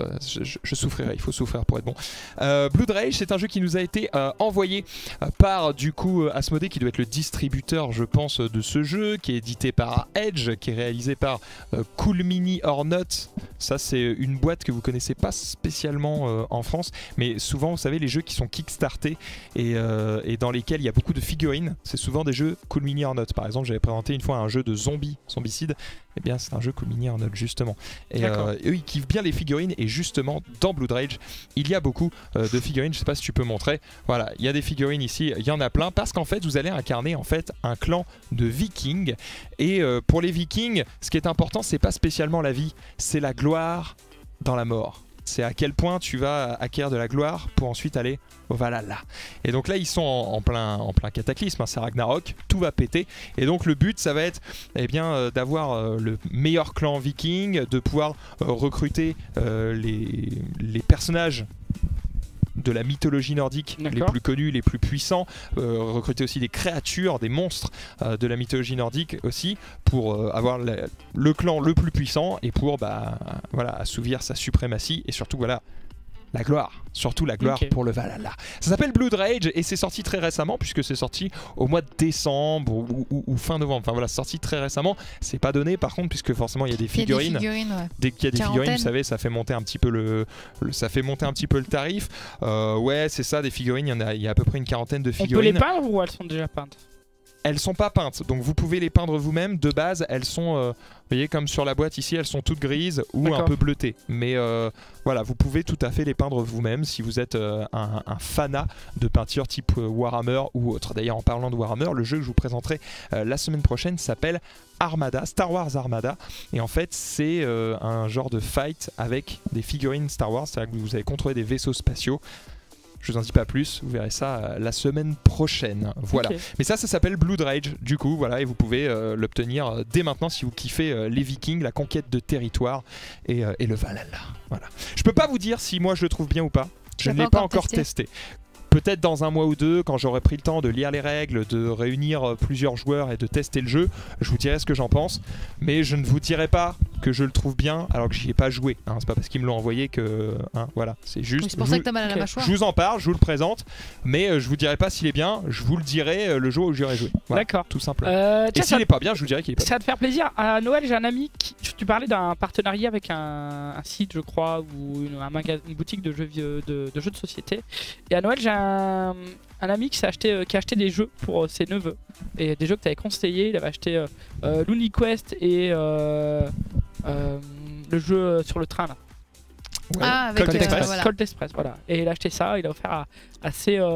je souffrirai, il faut souffrir pour être bon. Blood Rage, c'est un jeu qui nous a été envoyé par du coup Asmodee, qui doit être le distributeur, je pense, de ce jeu, qui est édité par Edge, qui est réalisé par Cool Mini or Not. Ça, c'est une boîte que vous connaissez pas spécialement en France, mais souvent, vous savez, les jeux qui sont kickstartés et dans lesquels il y a beaucoup de figurines, c'est souvent des jeux Cool Mini or Not. Par exemple, j'avais présenté une fois un jeu de zombicide. Eh bien, c'est un jeu Cool Mini or Not justement. Et eux, ils kiffent bien les figurines. Et justement, dans Blood Rage, il y a beaucoup de figurines. Je sais pas si tu peux montrer. Voilà, il y a des figurines ici. Il y en a plein parce qu'en fait, vous allez incarner en fait un clan de Vikings. Et pour les Vikings, ce qui est important, c'est pas spécialement la vie, c'est la gloire dans la mort. C'est à quel point tu vas acquérir de la gloire pour ensuite aller au Valhalla. Et donc là, ils sont en plein cataclysme, hein, c'est Ragnarok, tout va péter. Et donc le but, ça va être d'avoir le meilleur clan viking, de pouvoir recruter les personnages de la mythologie nordique les plus connus, les plus puissants, recruter aussi des créatures, des monstres de la mythologie nordique aussi, pour avoir le clan le plus puissant et pour assouvir sa suprématie et surtout la gloire, surtout la gloire pour le Valhalla. Ça s'appelle Blood Rage et c'est sorti très récemment puisque c'est sorti au mois de décembre ou fin novembre. Enfin voilà, c'est sorti très récemment. C'est pas donné par contre puisque forcément il y a des figurines. Dès qu'il y a des figurines, vous savez, ça fait monter un petit peu le tarif. Ouais, c'est ça, des figurines. Il y a à peu près une quarantaine de figurines. On peut les peindre ou elles sont déjà peintes? Elles sont pas peintes, donc vous pouvez les peindre vous-même. De base, elles sont, vous voyez, comme sur la boîte ici, elles sont toutes grises ou un peu bleutées. Mais voilà, vous pouvez tout à fait les peindre vous-même si vous êtes un fanat de peinture type Warhammer ou autre. D'ailleurs, en parlant de Warhammer, le jeu que je vous présenterai la semaine prochaine s'appelle Armada, Star Wars Armada. Et en fait, c'est un genre de fight avec des figurines Star Wars, c'est-à-dire que vous allez contrôler des vaisseaux spatiaux. Je vous en dis pas plus, vous verrez ça la semaine prochaine. Voilà. Mais ça s'appelle Blood Rage, du coup, voilà, et vous pouvez l'obtenir dès maintenant si vous kiffez les Vikings, la conquête de territoire et le Valhalla. Voilà. Je peux pas vous dire si moi je le trouve bien ou pas. Je ne l'ai pas encore testé. peut-être dans un mois ou deux, quand j'aurai pris le temps de lire les règles, de réunir plusieurs joueurs et de tester le jeu, je vous dirai ce que j'en pense. Mais je ne vous dirai pas que je le trouve bien alors que j'y ai pas joué. Hein. C'est pas parce qu'ils me l'ont envoyé que... Hein, voilà, c'est juste... C'est pour ça que t'as mal à la mâchoire. Je vous en parle, je vous le présente, mais je vous dirai pas s'il est bien, je vous le dirai le jour où j'aurai joué. Voilà, D'accord. tout simplement. Et s'il est pas bien, je vous dirai qu'il est pas bien. Ça va te faire plaisir. À Noël, j'ai un ami tu parlais d'un partenariat avec un site, je crois, ou une boutique de jeux de société. Et à Noël, j'ai un ami qui a acheté des jeux pour ses neveux. Et des jeux que tu avais conseillé. Il avait acheté Looney Quest et le jeu sur le train là. Ouais. Ah, avec Colt Express. voilà. Colt Express, voilà. Et il a acheté ça, il a offert à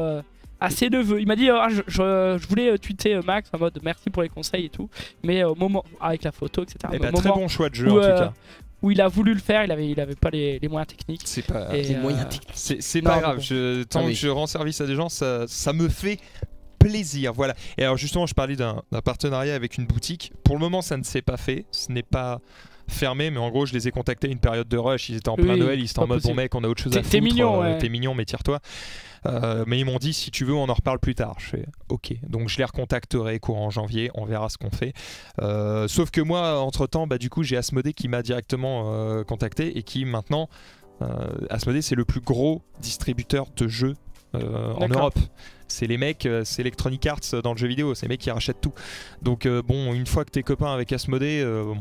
ses neveux. Il m'a dit je voulais tweeter Max en mode merci pour les conseils et tout, mais au moment avec la photo, etc. Eh ben, au très moment bon choix de jeu en tout cas. où il a voulu le faire, il avait pas les moyens techniques. C'est pas, Et, c'est pas grave. Tant que je rends service à des gens, ça me fait plaisir. Voilà. Et alors justement, je parlais d'un partenariat avec une boutique. Pour le moment, ça ne s'est pas fait. Ce n'est pas fermé, mais en gros, je les ai contactés à une période de rush. Ils étaient en plein Noël. Ils étaient en mode bon mec, on a autre chose à foutre. T'es mignon, ouais. T'es mignon, mais tire-toi. Mais ils m'ont dit si tu veux on en reparle plus tard. Je fais ok, donc je les recontacterai courant janvier, on verra ce qu'on fait. Sauf que moi entre temps du coup j'ai Asmodée qui m'a directement contacté et qui maintenant Asmodée c'est le plus gros distributeur de jeux en Europe. C'est les mecs, c'est Electronic Arts dans le jeu vidéo, c'est les mecs qui rachètent tout. Donc bon, une fois que t'es copain avec Asmodée,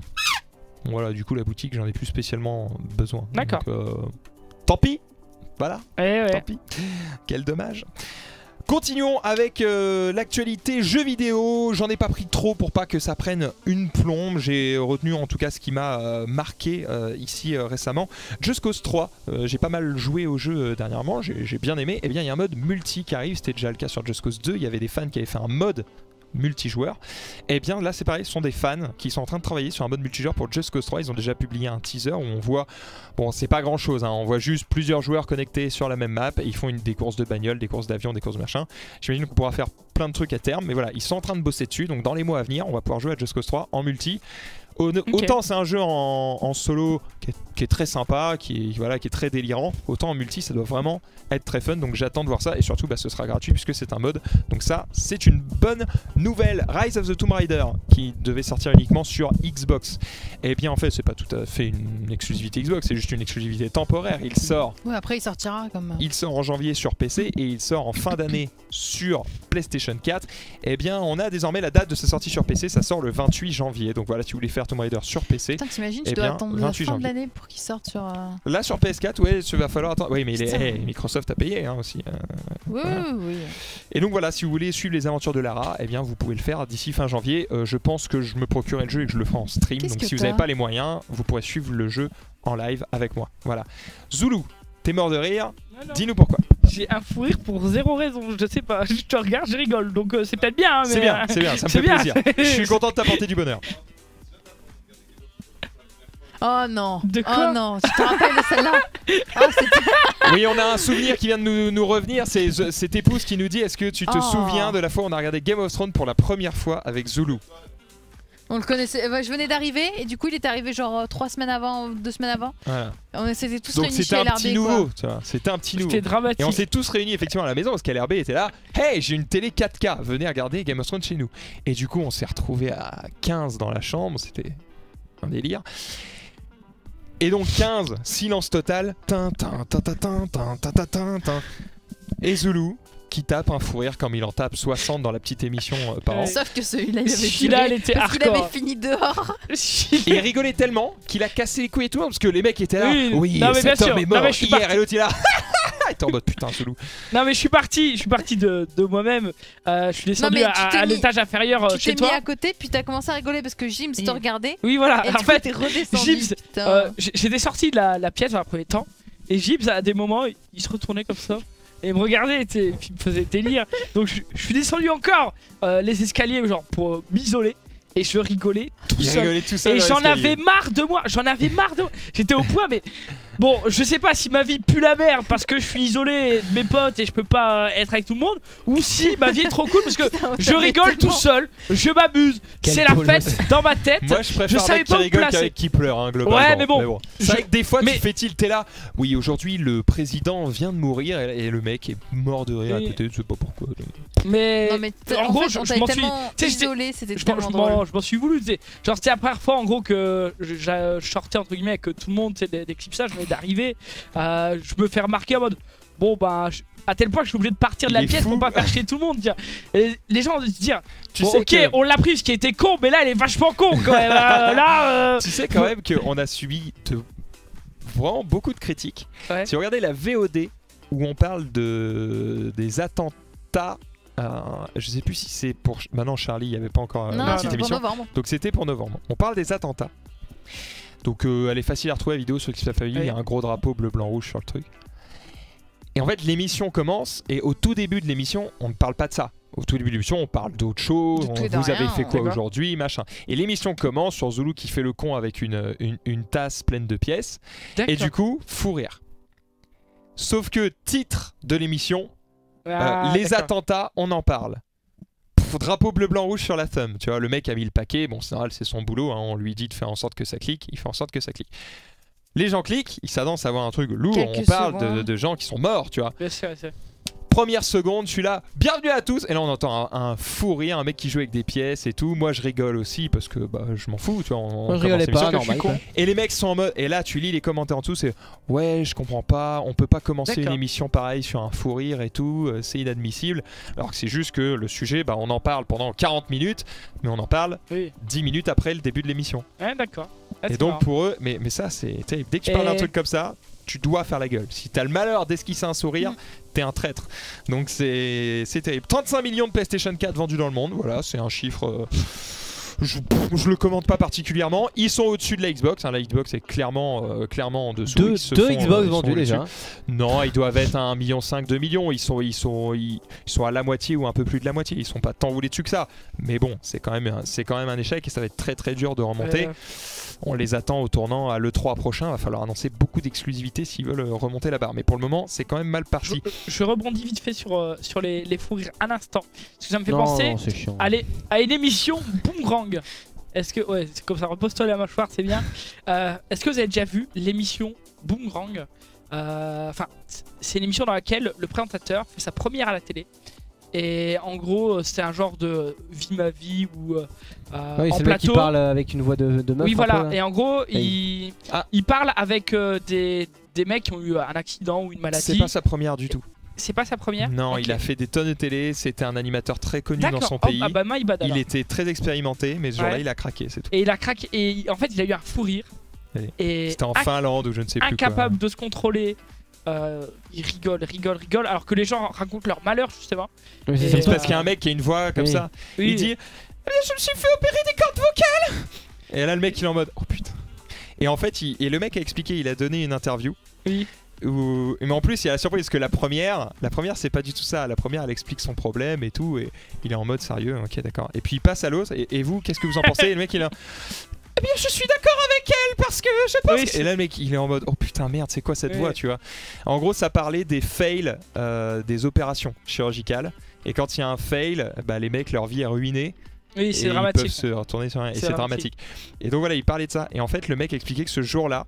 voilà, du coup la boutique j'en ai plus spécialement besoin. D'accord. Donc, tant pis. Voilà, tant pis. Quel dommage. Continuons avec l'actualité jeux vidéo. J'en ai pas pris trop pour pas que ça prenne une plombe. J'ai retenu en tout cas ce qui m'a marqué ici récemment. Just Cause 3, j'ai pas mal joué au jeu dernièrement, j'ai bien aimé. Et bien il y a un mode multi qui arrive, c'était déjà le cas sur Just Cause 2. Il y avait des fans qui avaient fait un mode multijoueur. Et bien là c'est pareil, ce sont des fans qui sont en train de travailler sur un mode multijoueur pour Just Cause 3. Ils ont déjà publié un teaser où on voit, bon c'est pas grand chose, hein, on voit juste plusieurs joueurs connectés sur la même map et ils font des courses de bagnole, des courses d'avion, des courses de machin. J'imagine qu'on pourra faire plein de trucs à terme, mais voilà, ils sont en train de bosser dessus, donc dans les mois à venir on va pouvoir jouer à Just Cause 3 en multi. Autant c'est un jeu en solo qui est très sympa, qui est très délirant, autant en multi ça doit vraiment être très fun, donc j'attends de voir ça et surtout ce sera gratuit puisque c'est un mode, donc ça c'est une bonne nouvelle. Rise of the Tomb Raider qui devait sortir uniquement sur Xbox, et bien en fait c'est pas tout à fait une exclusivité Xbox, c'est juste une exclusivité temporaire. Il sort, après il sortira comme... Il sort en janvier sur PC et il sort en fin d'année sur PlayStation 4. Et bien on a désormais la date de sa sortie sur PC, ça sort le 28 janvier, donc voilà, si vous voulez faire Tomb Raider sur PC. Putain, t'imagines, tu dois attendre la fin de l'année pour qu'il sorte sur... Là sur PS4, ouais, il va falloir attendre. Oui, mais Microsoft a payé aussi. Oui. Et donc voilà, si vous voulez suivre les aventures de Lara, eh bien vous pouvez le faire d'ici fin janvier. Je pense que je me procurerai le jeu et que je le ferai en stream. Donc si vous n'avez pas les moyens, vous pourrez suivre le jeu en live avec moi. Voilà. Zulu, t'es mort de rire. Non. Dis-nous pourquoi. J'ai un fou rire pour zéro raison, je sais pas, je te regarde, je rigole, donc c'est peut-être bien. Mais... C'est bien, ça me fait plaisir. Je suis content de t'apporter du bonheur. Oh non. De quoi? Oh non, tu te rappelles de celle-là? Oui, on a un souvenir qui vient de nous revenir. C'est tes pouces qui nous dit est-ce que tu te souviens de la fois où on a regardé Game of Thrones pour la première fois avec Zulu? On le connaissait, je venais d'arriver et du coup il est arrivé genre 3 semaines avant, 2 semaines avant. Voilà. On s'était tous donc réunis c'était chez un petit LRB, nouveau, tu vois. C'était un petit nouveau. C'était dramatique. Et on s'est tous réunis effectivement à la maison parce qu'LRB était là. Hey, j'ai une télé 4K, venez regarder Game of Thrones chez nous. Et du coup on s'est retrouvés à 15 dans la chambre, c'était un délire. Et donc 15, silence total. Et Zulu qui tape un fou rire comme il en tape 60 dans la petite émission par an. Sauf que celui-là il avait celui-là, il était parce qu'il hardcore. avait fini dehors. Et il rigolait tellement qu'il a cassé les couilles et tout parce que les mecs étaient là. Oui, non, mais cet bien homme sûr. est mort Non, mais je suis hier parti. et l'autre il est là. Il était en mode putain Zulu. Non mais je suis parti de moi-même. Je suis descendu à l'étage inférieur tu chez t'es mis toi. à côté puis t'as commencé à rigoler parce que Jim te regardait. Oui voilà. Et En tu fait, t'es redescendu. Gibbs, j'étais sorti de la pièce dans un premier temps et Gibbs à des moments il se retournait comme ça et il me regardait et il me faisait délire. Donc je suis descendu encore les escaliers genre pour m'isoler. Et je rigolais tout seul. Rigolait tout seul et dans j'en l'escalier. avais marre de moi. J'étais au point mais Bon, je sais pas si ma vie pue la merde parce que je suis isolé de mes potes et je peux pas être avec tout le monde, ou si ma vie est trop cool parce que je rigole tout seul, je m'amuse, c'est la fête dans ma tête. Moi je préfère un mec qui rigole qu'avec qui pleure, hein, globalement. Ouais, mais bon. C'est vrai que des fois tu fais t'es là. Oui, aujourd'hui le président vient de mourir et le mec est mort de rire à côté, je sais pas pourquoi. Mais, non, mais en gros, je m'en suis isolé, c'était tellement drôle. Je m'en suis voulu, tu sais. Genre, c'était la première fois en gros que je sortais entre guillemets avec tout le monde, tu sais, des clipsages, je venais d'arriver. Je me fais remarquer en mode bon, bah, à tel point que je suis obligé de partir de la pièce pour pas faire chier tout le monde. Et les gens vont se dire bon, ok, que... on l'a pris, ce qui était con, mais là, elle est vachement con quand même. Tu sais quand même qu'on a subi vraiment beaucoup de critiques. Ouais. Si vous regardez la VOD où on parle des attentats. Je sais plus si c'est pour... Maintenant Charlie, il n'y avait pas encore la petite émission. Donc c'était pour novembre. On parle des attentats. Donc elle est facile à retrouver la vidéo sur Xbox Family. Il y a un gros drapeau bleu, blanc, rouge sur le truc. Et en fait l'émission commence et au tout début de l'émission on ne parle pas de ça. Au tout début de l'émission on parle d'autre chose. Vous avez fait quoi aujourd'hui, machin. Et l'émission commence sur Zulu qui fait le con avec une tasse pleine de pièces. Et du coup, fou rire. Sauf que titre de l'émission... les attentats, on en parle. Drapeau bleu blanc rouge sur la thumb. Tu vois, le mec a mis le paquet. Bon, c'est son boulot. Hein, on lui dit de faire en sorte que ça clique. Il fait en sorte que ça clique. Les gens cliquent. Ils s'avancent à avoir un truc lourd. On parle de gens qui sont morts. Tu vois. Bien sûr. Première seconde, je suis là. Bienvenue à tous. Et là, on entend un fou rire, un mec qui joue avec des pièces et tout. Moi, je rigole aussi parce que bah, je m'en fous. Tu vois, je rigolais pas. Normal, et les mecs sont en mode. Et là, tu lis les commentaires en dessous. C'est ouais, je comprends pas. On peut pas commencer une émission pareille sur un fou rire et tout. C'est inadmissible. Alors que c'est juste que le sujet, bah, on en parle pendant 40 minutes, mais on en parle 10 minutes après le début de l'émission. Ouais, d'accord. Et donc pour eux, mais ça, c'est dès que tu parles d'un truc comme ça. Tu dois faire la gueule. Si t'as le malheur d'esquisser un sourire, t'es un traître. Donc c'est terrible. 35 millions de PlayStation 4 vendus dans le monde. Voilà, c'est un chiffre... je le commente pas particulièrement. Ils sont au-dessus de la Xbox. Hein. La Xbox est clairement en dessous. Deux Xbox vendus déjà. Non, ils doivent être à 1,5 million, 2 millions. Ils sont à la moitié ou un peu plus de la moitié. Ils sont pas tant voulés dessus que ça. Mais bon, c'est quand même un échec et ça va être très très dur de remonter. On les attend au tournant à l'E3 prochain. Il va falloir annoncer beaucoup d'exclusivité s'ils veulent remonter la barre. Mais pour le moment, c'est quand même mal parti. Je rebondis vite fait sur les fous rires un instant. Parce que ça me fait penser à une émission Boomerang. Est-ce que... Ouais, c'est comme ça, repose-toi la mâchoire, c'est bien. Est-ce que vous avez déjà vu l'émission Boomerang? Enfin, c'est une émission dans laquelle le présentateur fait sa première à la télé. Et en gros, c'est un genre de vie ma vie ou oui, en c'est plateau. Le qui parle avec une voix de meuf. Oui, voilà. Peu, et en gros, il parle avec des mecs qui ont eu un accident ou une maladie. C'est pas sa première du tout. C'est pas sa première? Non, il a fait des tonnes de télé. C'était un animateur très connu dans son pays. Il était très expérimenté, mais ce jour-là, il a craqué, c'est tout. Et il a craqué. Et en fait, il a eu un fou rire. C'était en Finlande ou je ne sais plus quoi. Incapable de se contrôler. Il rigole, alors que les gens racontent leur malheur justement. Oui, c'est parce qu'il y a un mec qui a une voix comme ça. Il dit je me suis fait opérer des cordes vocales. Et là le mec il est en mode oh putain. Et en fait le mec a expliqué, il a donné une interview. Oui. Mais en plus il y a la surprise parce que la première c'est pas du tout ça. La première elle explique son problème et tout et il est en mode sérieux. Ok d'accord. Et puis il passe à l'autre et vous qu'est-ce que vous en pensez? Et le mec il est eh bien je suis d'accord avec elle parce que je pense et là le mec il est en mode oh putain merde c'est quoi cette voix tu vois. En gros ça parlait des fails des opérations chirurgicales et quand il y a un fail bah, les mecs leur vie est ruinée. Oui, c'est dramatique. Ils peuvent se retourner sur rien et c'est dramatique. Et donc voilà il parlait de ça et en fait le mec expliquait que ce jour là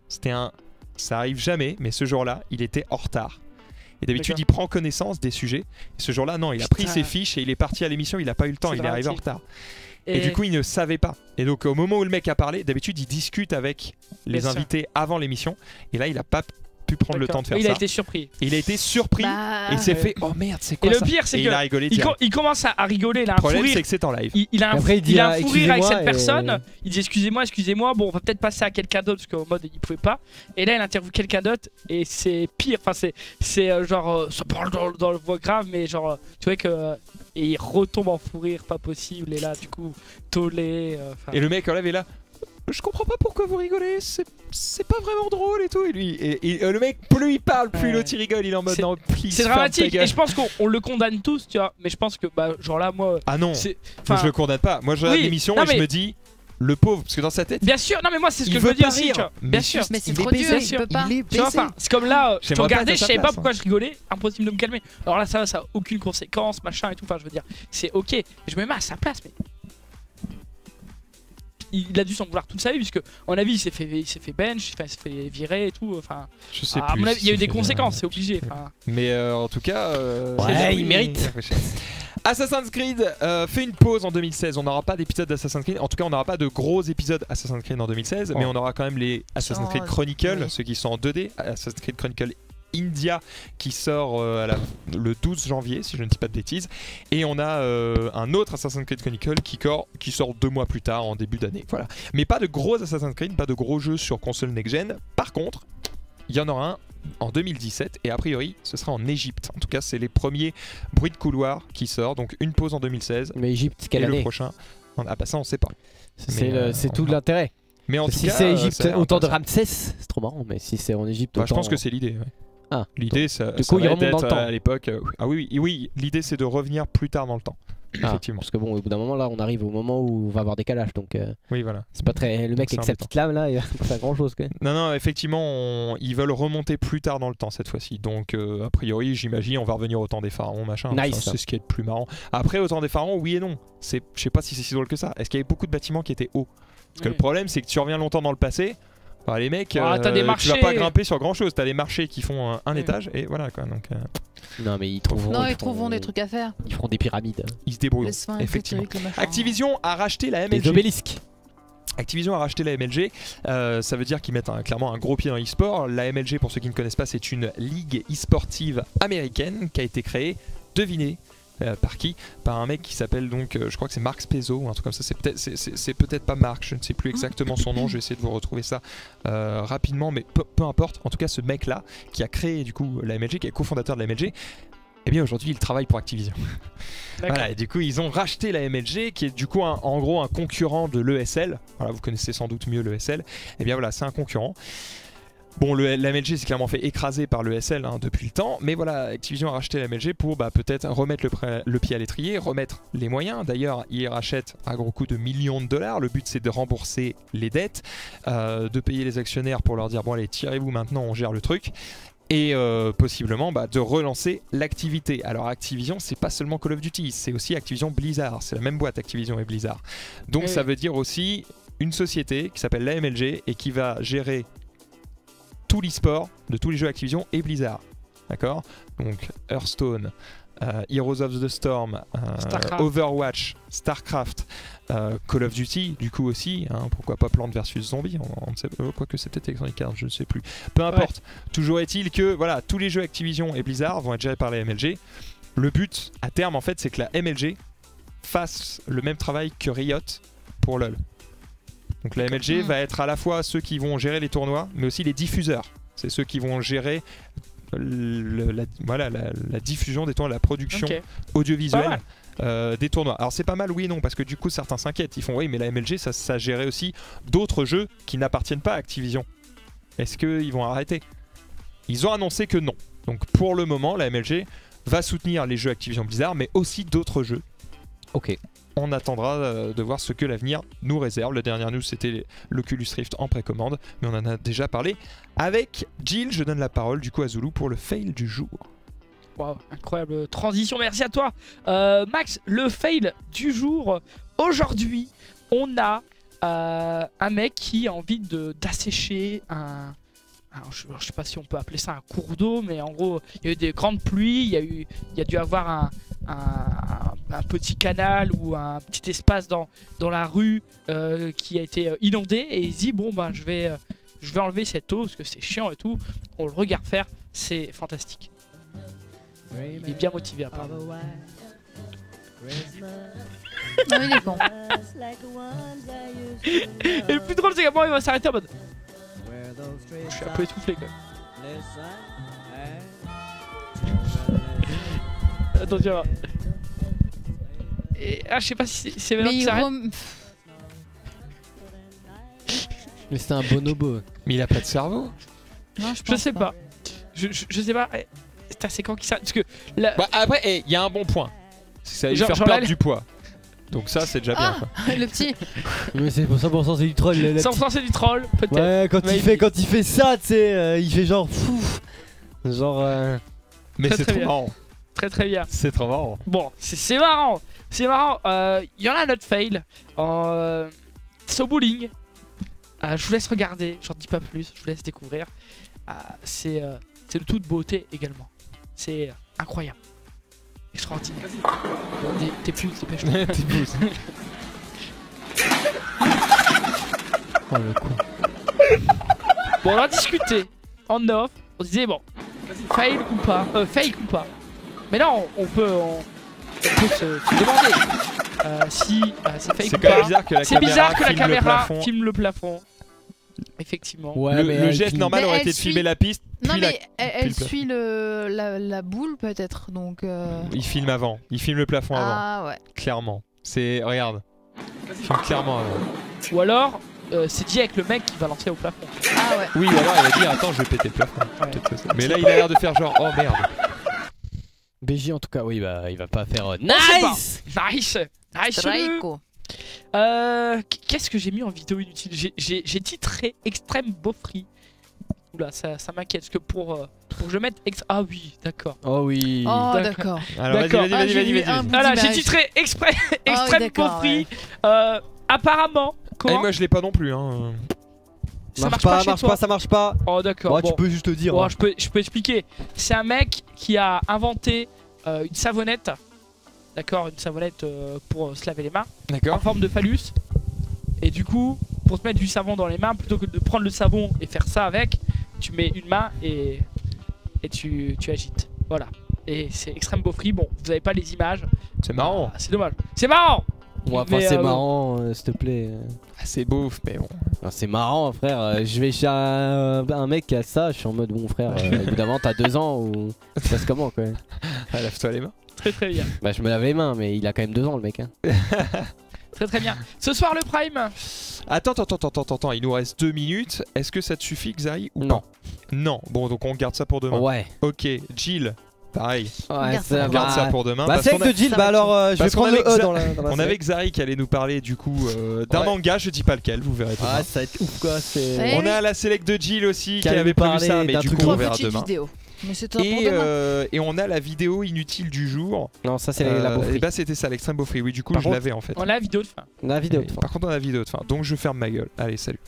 ça arrive jamais mais ce jour là il était en retard. Et d'habitude il prend connaissance des sujets et ce jour là non il a pris ses fiches et il est parti à l'émission, il a pas eu le temps, il est arrivé en retard. Et du coup il ne savait pas. Et donc au moment où le mec a parlé, d'habitude il discute avec les invités avant l'émission. Et là il a pas pu prendre le temps de faire ça. Il a été surpris. Et il a été surpris et il s'est fait oh merde c'est quoi ça. Et le pire c'est qu'il a rigolé. Il commence à rigoler. Il a un le problème fou rire. c'est que c'est en live. Il a un fou rire avec cette personne. Il dit excusez-moi. Bon on va peut-être passer à quelqu'un d'autre parce qu'au mode il pouvait pas. Et là il interviewe quelqu'un d'autre et c'est pire. Enfin c'est genre ça parle dans le voix grave mais genre tu vois que et il retombe en fou rire pas possible et là du coup tollé. Et le mec en live est là. Je comprends pas pourquoi vous rigolez, c'est pas vraiment drôle et tout. Et lui, et le mec, plus il parle, plus l'autre il rigole, il est en mode non, c'est dramatique. Et je pense qu'on le condamne tous, tu vois. Mais je pense que, bah, genre là, moi. Ah non, moi je le condamne pas. Moi je regarde l'émission et je me dis, le pauvre, parce que dans sa tête. Bien sûr, non mais moi c'est ce il que je veut veux dire pas aussi. rire, Tu vois. mais Bien sûr. Mais c'est Il trop est dur, baisé, il peut pas. il est Tu vois, baisé. enfin, c'est comme là, je J'aimerais regardais, pas être je à sa savais pas place, pourquoi je rigolais, impossible de me calmer. Alors là, ça a aucune conséquence, machin et tout. Enfin, je veux dire, c'est ok. Je me mets à sa place, mais il a dû s'en vouloir toute sa vie, puisque à mon avis, il s'est fait bench, il s'est fait virer et tout. Enfin, Je sais à plus. mon avis, il y a eu si des c'est conséquences, bien. c'est obligé. Enfin, Mais en tout cas, Ouais, c'est- il mérite. Assassin's Creed fait une pause en 2016. On n'aura pas d'épisode d'Assassin's Creed. En tout cas, on n'aura pas de gros épisodes Assassin's Creed en 2016. Mais on aura quand même les Assassin's Creed Chronicle, oui. ceux qui sont en 2D. Assassin's Creed Chronicle India qui sort le 12 janvier, si je ne dis pas de bêtises. Et on a un autre Assassin's Creed Chronicle qui sort 2 mois plus tard, en début d'année. Voilà. Mais pas de gros Assassin's Creed, pas de gros jeux sur console next-gen. Par contre, il y en aura un en 2017 et a priori ce sera en Égypte. En tout cas, c'est les premiers bruits de couloir qui sortent. Donc une pause en 2016 Mais Égypte, et quelle le année? prochain. Ah bah ça on sait pas. C'est Mais, c'est tout enfin, l'intérêt. Mais en tout Si cas, c'est Égypte, ça a l'air autant de intéressant. Ramsès, c'est trop marrant. Mais si c'est en Égypte, Bah, je autant... pense que c'est l'idée. Ouais. Ah, L'idée, ça, du ça coup, il va remonte dans être le temps. à l'époque. Ah oui, l'idée c'est de revenir plus tard dans le temps. Ah, Effectivement. parce que bon, au bout d'un moment, là, on arrive au moment où on va avoir décalage. Donc, Oui, voilà. c'est pas très. Le mec C'est avec sa embêtant. petite lame là, il va pas faire grand chose. Non, effectivement, ils veulent remonter plus tard dans le temps cette fois-ci. Donc, a priori, j'imagine, on va revenir au temps des pharaons, machin. Nice. Enfin, c'est ce qui est le plus marrant. Après, au temps des pharaons, oui et non. Je sais pas si c'est si drôle que ça. Est-ce qu'il y avait beaucoup de bâtiments qui étaient hauts? Parce que Oui. le problème, c'est que tu reviens longtemps dans le passé. Bah, les mecs, Ah, t'as des tu vas marchés. pas grimper sur grand chose. T'as des marchés qui font un Oui. étage et voilà quoi. Donc, Non, mais ils trouveront. Non, ils feront- trouveront des trucs à faire. Ils feront des pyramides. ils se débrouillent. Le soin, Effectivement. le truc, le machin. Activision a racheté la Les MLG. obélisques. Activision a racheté la MLG, ça veut dire qu'ils mettent clairement un gros pied dans l'e-sport. La MLG, pour ceux qui ne connaissent pas, c'est une ligue e-sportive américaine qui a été créée, devinez par qui? Par un mec qui s'appelle donc, je crois que c'est Mark Spezzo ou un truc comme ça. C'est peut-être pas Mark, je ne sais plus exactement son nom, je vais essayer de vous retrouver ça rapidement, mais peu importe. En tout cas, ce mec-là qui a créé du coup la MLG, qui est cofondateur de la MLG, eh bien aujourd'hui il travaille pour Activision. Voilà, et du coup ils ont racheté la MLG qui est du coup en gros un concurrent de l'ESL. Voilà, vous connaissez sans doute mieux l'ESL. Et bien voilà, c'est un concurrent. Bon, la MLG s'est clairement fait écraser par l'ESL depuis le temps, mais voilà, Activision a racheté la MLG pour peut-être remettre le pied à l'étrier, remettre les moyens. D'ailleurs, ils rachètent à gros coup de millions de dollars. Le but c'est de rembourser les dettes, de payer les actionnaires pour leur dire bon allez, tirez-vous maintenant, on gère le truc. Et possiblement de relancer l'activité. Alors Activision, c'est pas seulement Call of Duty, c'est aussi Activision Blizzard. C'est la même boîte, Activision et Blizzard. Donc Oui. ça veut dire aussi une société qui s'appelle la MLG et qui va gérer tout l'e-sport de tous les jeux Activision et Blizzard. D'accord? Donc Hearthstone, Heroes of the Storm, Starcraft. Overwatch, Starcraft, Call of Duty, du coup aussi, pourquoi pas Plants vs Zombies, on ne sait pas, quoique c'est peut-être Electronic Arts, je ne sais plus. Peu importe, toujours est-il que voilà, tous les jeux Activision et Blizzard vont être gérés par la MLG. Le but à terme en fait, c'est que la MLG fasse le même travail que Riot pour LoL. Donc la MLG va être à la fois ceux qui vont gérer les tournois, mais aussi les diffuseurs. C'est ceux qui vont gérer la diffusion des tournois, la production audiovisuelle des tournois. Alors c'est pas mal, oui et non, parce que du coup certains s'inquiètent. Ils font oui, mais la MLG ça gérait aussi d'autres jeux qui n'appartiennent pas à Activision. Est-ce qu'ils vont arrêter? Ils ont annoncé que non. Donc pour le moment, la MLG va soutenir les jeux Activision Blizzard, mais aussi d'autres jeux. Ok. On attendra de voir ce que l'avenir nous réserve. La dernière news, c'était l'Oculus Rift en précommande, mais on en a déjà parlé avec Jill. Je donne la parole du coup à Zulu pour le fail du jour. Wow, incroyable transition, merci à toi. Max, le fail du jour. Aujourd'hui, on a un mec qui a envie d'assécher je sais pas si on peut appeler ça un cours d'eau, mais en gros, il y a eu des grandes pluies, il y a dû avoir un petit canal ou un petit espace dans la rue qui a été inondé, et il se dit bon je vais enlever cette eau parce que c'est chiant et tout. On le regarde faire, c'est fantastique. Il est bien motivé apparemment. Non, il est con. Et le plus drôle c'est qu'à moi il va s'arrêter en mode je suis un peu étouffé quand même. Attends, tu vas voir. Et, je sais pas si c'est maintenant Mais qu'il il s'arrête. Mais c'est un bonobo. Mais il a pas de cerveau. Non, Je sais pas. Je sais pas. C'est quand qu'il s'arrête. Parce que là, Bah, après, il y a un bon point. Ça va lui Genre faire perdre là, du poids. Donc ça, c'est déjà bien. Quoi. Le petit. Mais c'est pour 100% c'est du troll. 100% c'est du troll, peut-être. Ouais, quand il fait ça, tu sais, il fait genre fouf. Genre. Mais Très, c'est très trop bien. marrant. Très très bien. C'est trop marrant. Bon, c'est marrant. C'est marrant. Il y en a un autre fail. C'est au bowling. Je vous laisse regarder. J'en dis pas plus. Je vous laisse découvrir. C'est de toute beauté également. C'est incroyable. Extraordinaire. T'es plus, dépêche-toi. T'es pousse. Oh le con. Bon, on a discuté en off. On se disait bon, fail ou pas, fake ou pas. Mais là, on peut se demander si c'est fake C'est ou quand même pas. bizarre que la C'est bizarre que la filme le caméra plafond. filme le plafond. Effectivement. Ouais, Le geste normal Mais aurait elle été de suit- filmer la piste. Non puis mais elle puis le suit la boule peut-être donc. Il filme avant. Il filme le plafond avant. Ah ouais. Clairement. Regarde. Il filme clairement avant. Ou alors, c'est dit avec le mec qui va lancer au plafond. Ah ouais. Oui, ou alors il va dire attends, je vais péter le plafond. Ouais. Peut-être que ça. Mais là, il a l'air de faire genre oh merde. BJ en tout cas, oui, bah il va pas faire. On sait pas. Nice. Nice. Nice. Draco. Qu'est-ce que j'ai mis en vidéo inutile? J'ai titré Extrême Beaufry. Oula, ça m'inquiète. Parce que pour que je mette. Ah oui, d'accord. Oh oui. Oh D'accord. d'accord. Alors D'accord. vas-y, Ah, vas-y, j'ai vas-y, vu vas-y. un vas-y. bout Voilà, j'ai d'image. titré Extrême oui, d'accord, Beaufry. Apparemment, Ah, comment moi je l'ai pas non plus hein. ça marche pas chez toi? ça marche pas. Oh d'accord. Ouais, bon. tu peux juste te dire. Bon, hein. je peux expliquer. C'est un mec qui a inventé une savonnette. D'accord, une savonnette pour se laver les mains en D'accord. forme de phallus. Et du coup, pour te mettre du savon dans les mains, plutôt que de prendre le savon et faire ça avec, tu mets une main et tu agites. Voilà. Et c'est Extrême Beaufry. Bon, vous avez pas les images. C'est marrant. C'est dommage. C'est marrant. Ouais, enfin, Mais, c'est marrant, s'il te plaît. Ah, c'est beauf, mais bon. Enfin, c'est marrant, frère. Je vais chez un mec qui a ça. Je suis en mode bon, frère. Évidemment, t'as 2 ans ou. Ça se passe comment, quoi. Ah, lave-toi les mains. Très très bien. Bah, je me lave les mains, mais il a quand même 2 ans, le mec. Hein. Très très bien. Ce soir le prime. Attends, il nous reste 2 minutes. Est-ce que ça te suffit, Xari ou Non. pas? Non. Bon, donc on garde ça pour demain. Ouais. Ok, Jill, pareil. Ouais, On garde ça pour demain. Bah, parce c'est qu'on avec de Jill. ça Bah, va alors, je vais parce qu'on prendre le avait E dans la on avait Xari qui allait nous parler du coup d'un Ouais. manga, je dis pas lequel, vous verrez demain. Ah, ça va être ouf, quoi. C'est. Ouais. On a la select de Jill aussi qui allait avait nous prévu parler ça, mais d'un du truc coup on Trois verra petites demain. vidéos. Mais c'est pour demain. Et on a la vidéo inutile du jour. Non, ça, c'est la et beaufrie. bah c'était ça, l'extrême beaufrie. Oui, du coup Par je contre- l'avais en fait. On a la vidéo de fin. La vidéo. Et par contre on a la vidéo de fin, donc je ferme ma gueule. Allez, salut.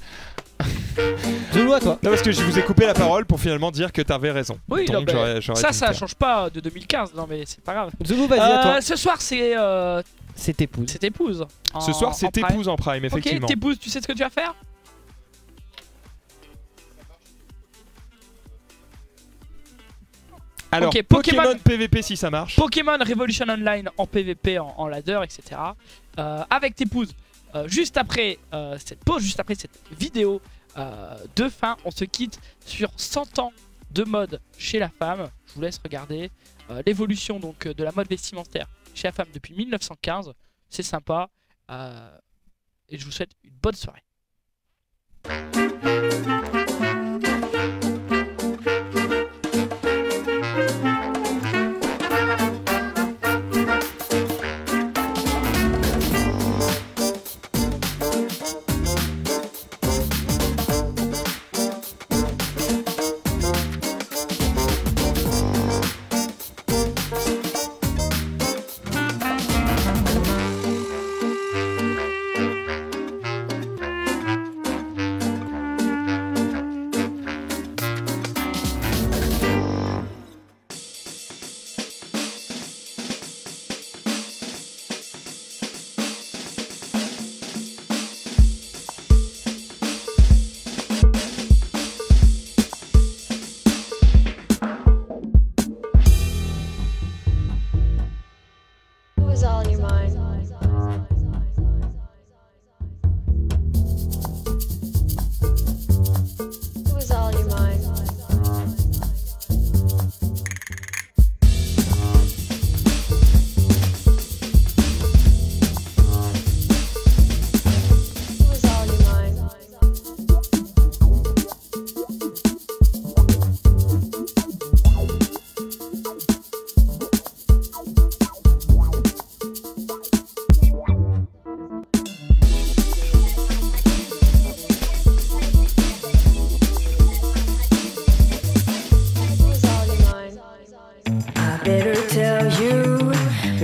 Zoulou à toi. Non, parce que je vous ai coupé la parole pour finalement dire que t'avais raison. Oui, donc non, ben, j'aurais ça dû le faire. change pas de 2015. Non mais c'est pas grave. Zoulou, vas-y, à toi. Ce soir c'est C'est épouse. c'est épouse. Ce soir c'est Prime. épouse en prime, effectivement. Ok, t'épouses, tu sais ce que tu vas faire? Alors, Ok, Pokémon Pokémon PVP si ça marche. Pokémon Revolution Online en PVP, en ladder, etc. Avec t'épouses. Juste après cette pause, juste après cette vidéo de fin, on se quitte sur 100 ans de mode chez la femme. Je vous laisse regarder l'évolution donc de la mode vestimentaire chez la femme depuis 1915. C'est sympa. Et je vous souhaite une bonne soirée.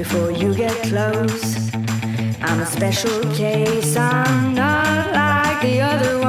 before you get close. I'm a special case, I'm not like the other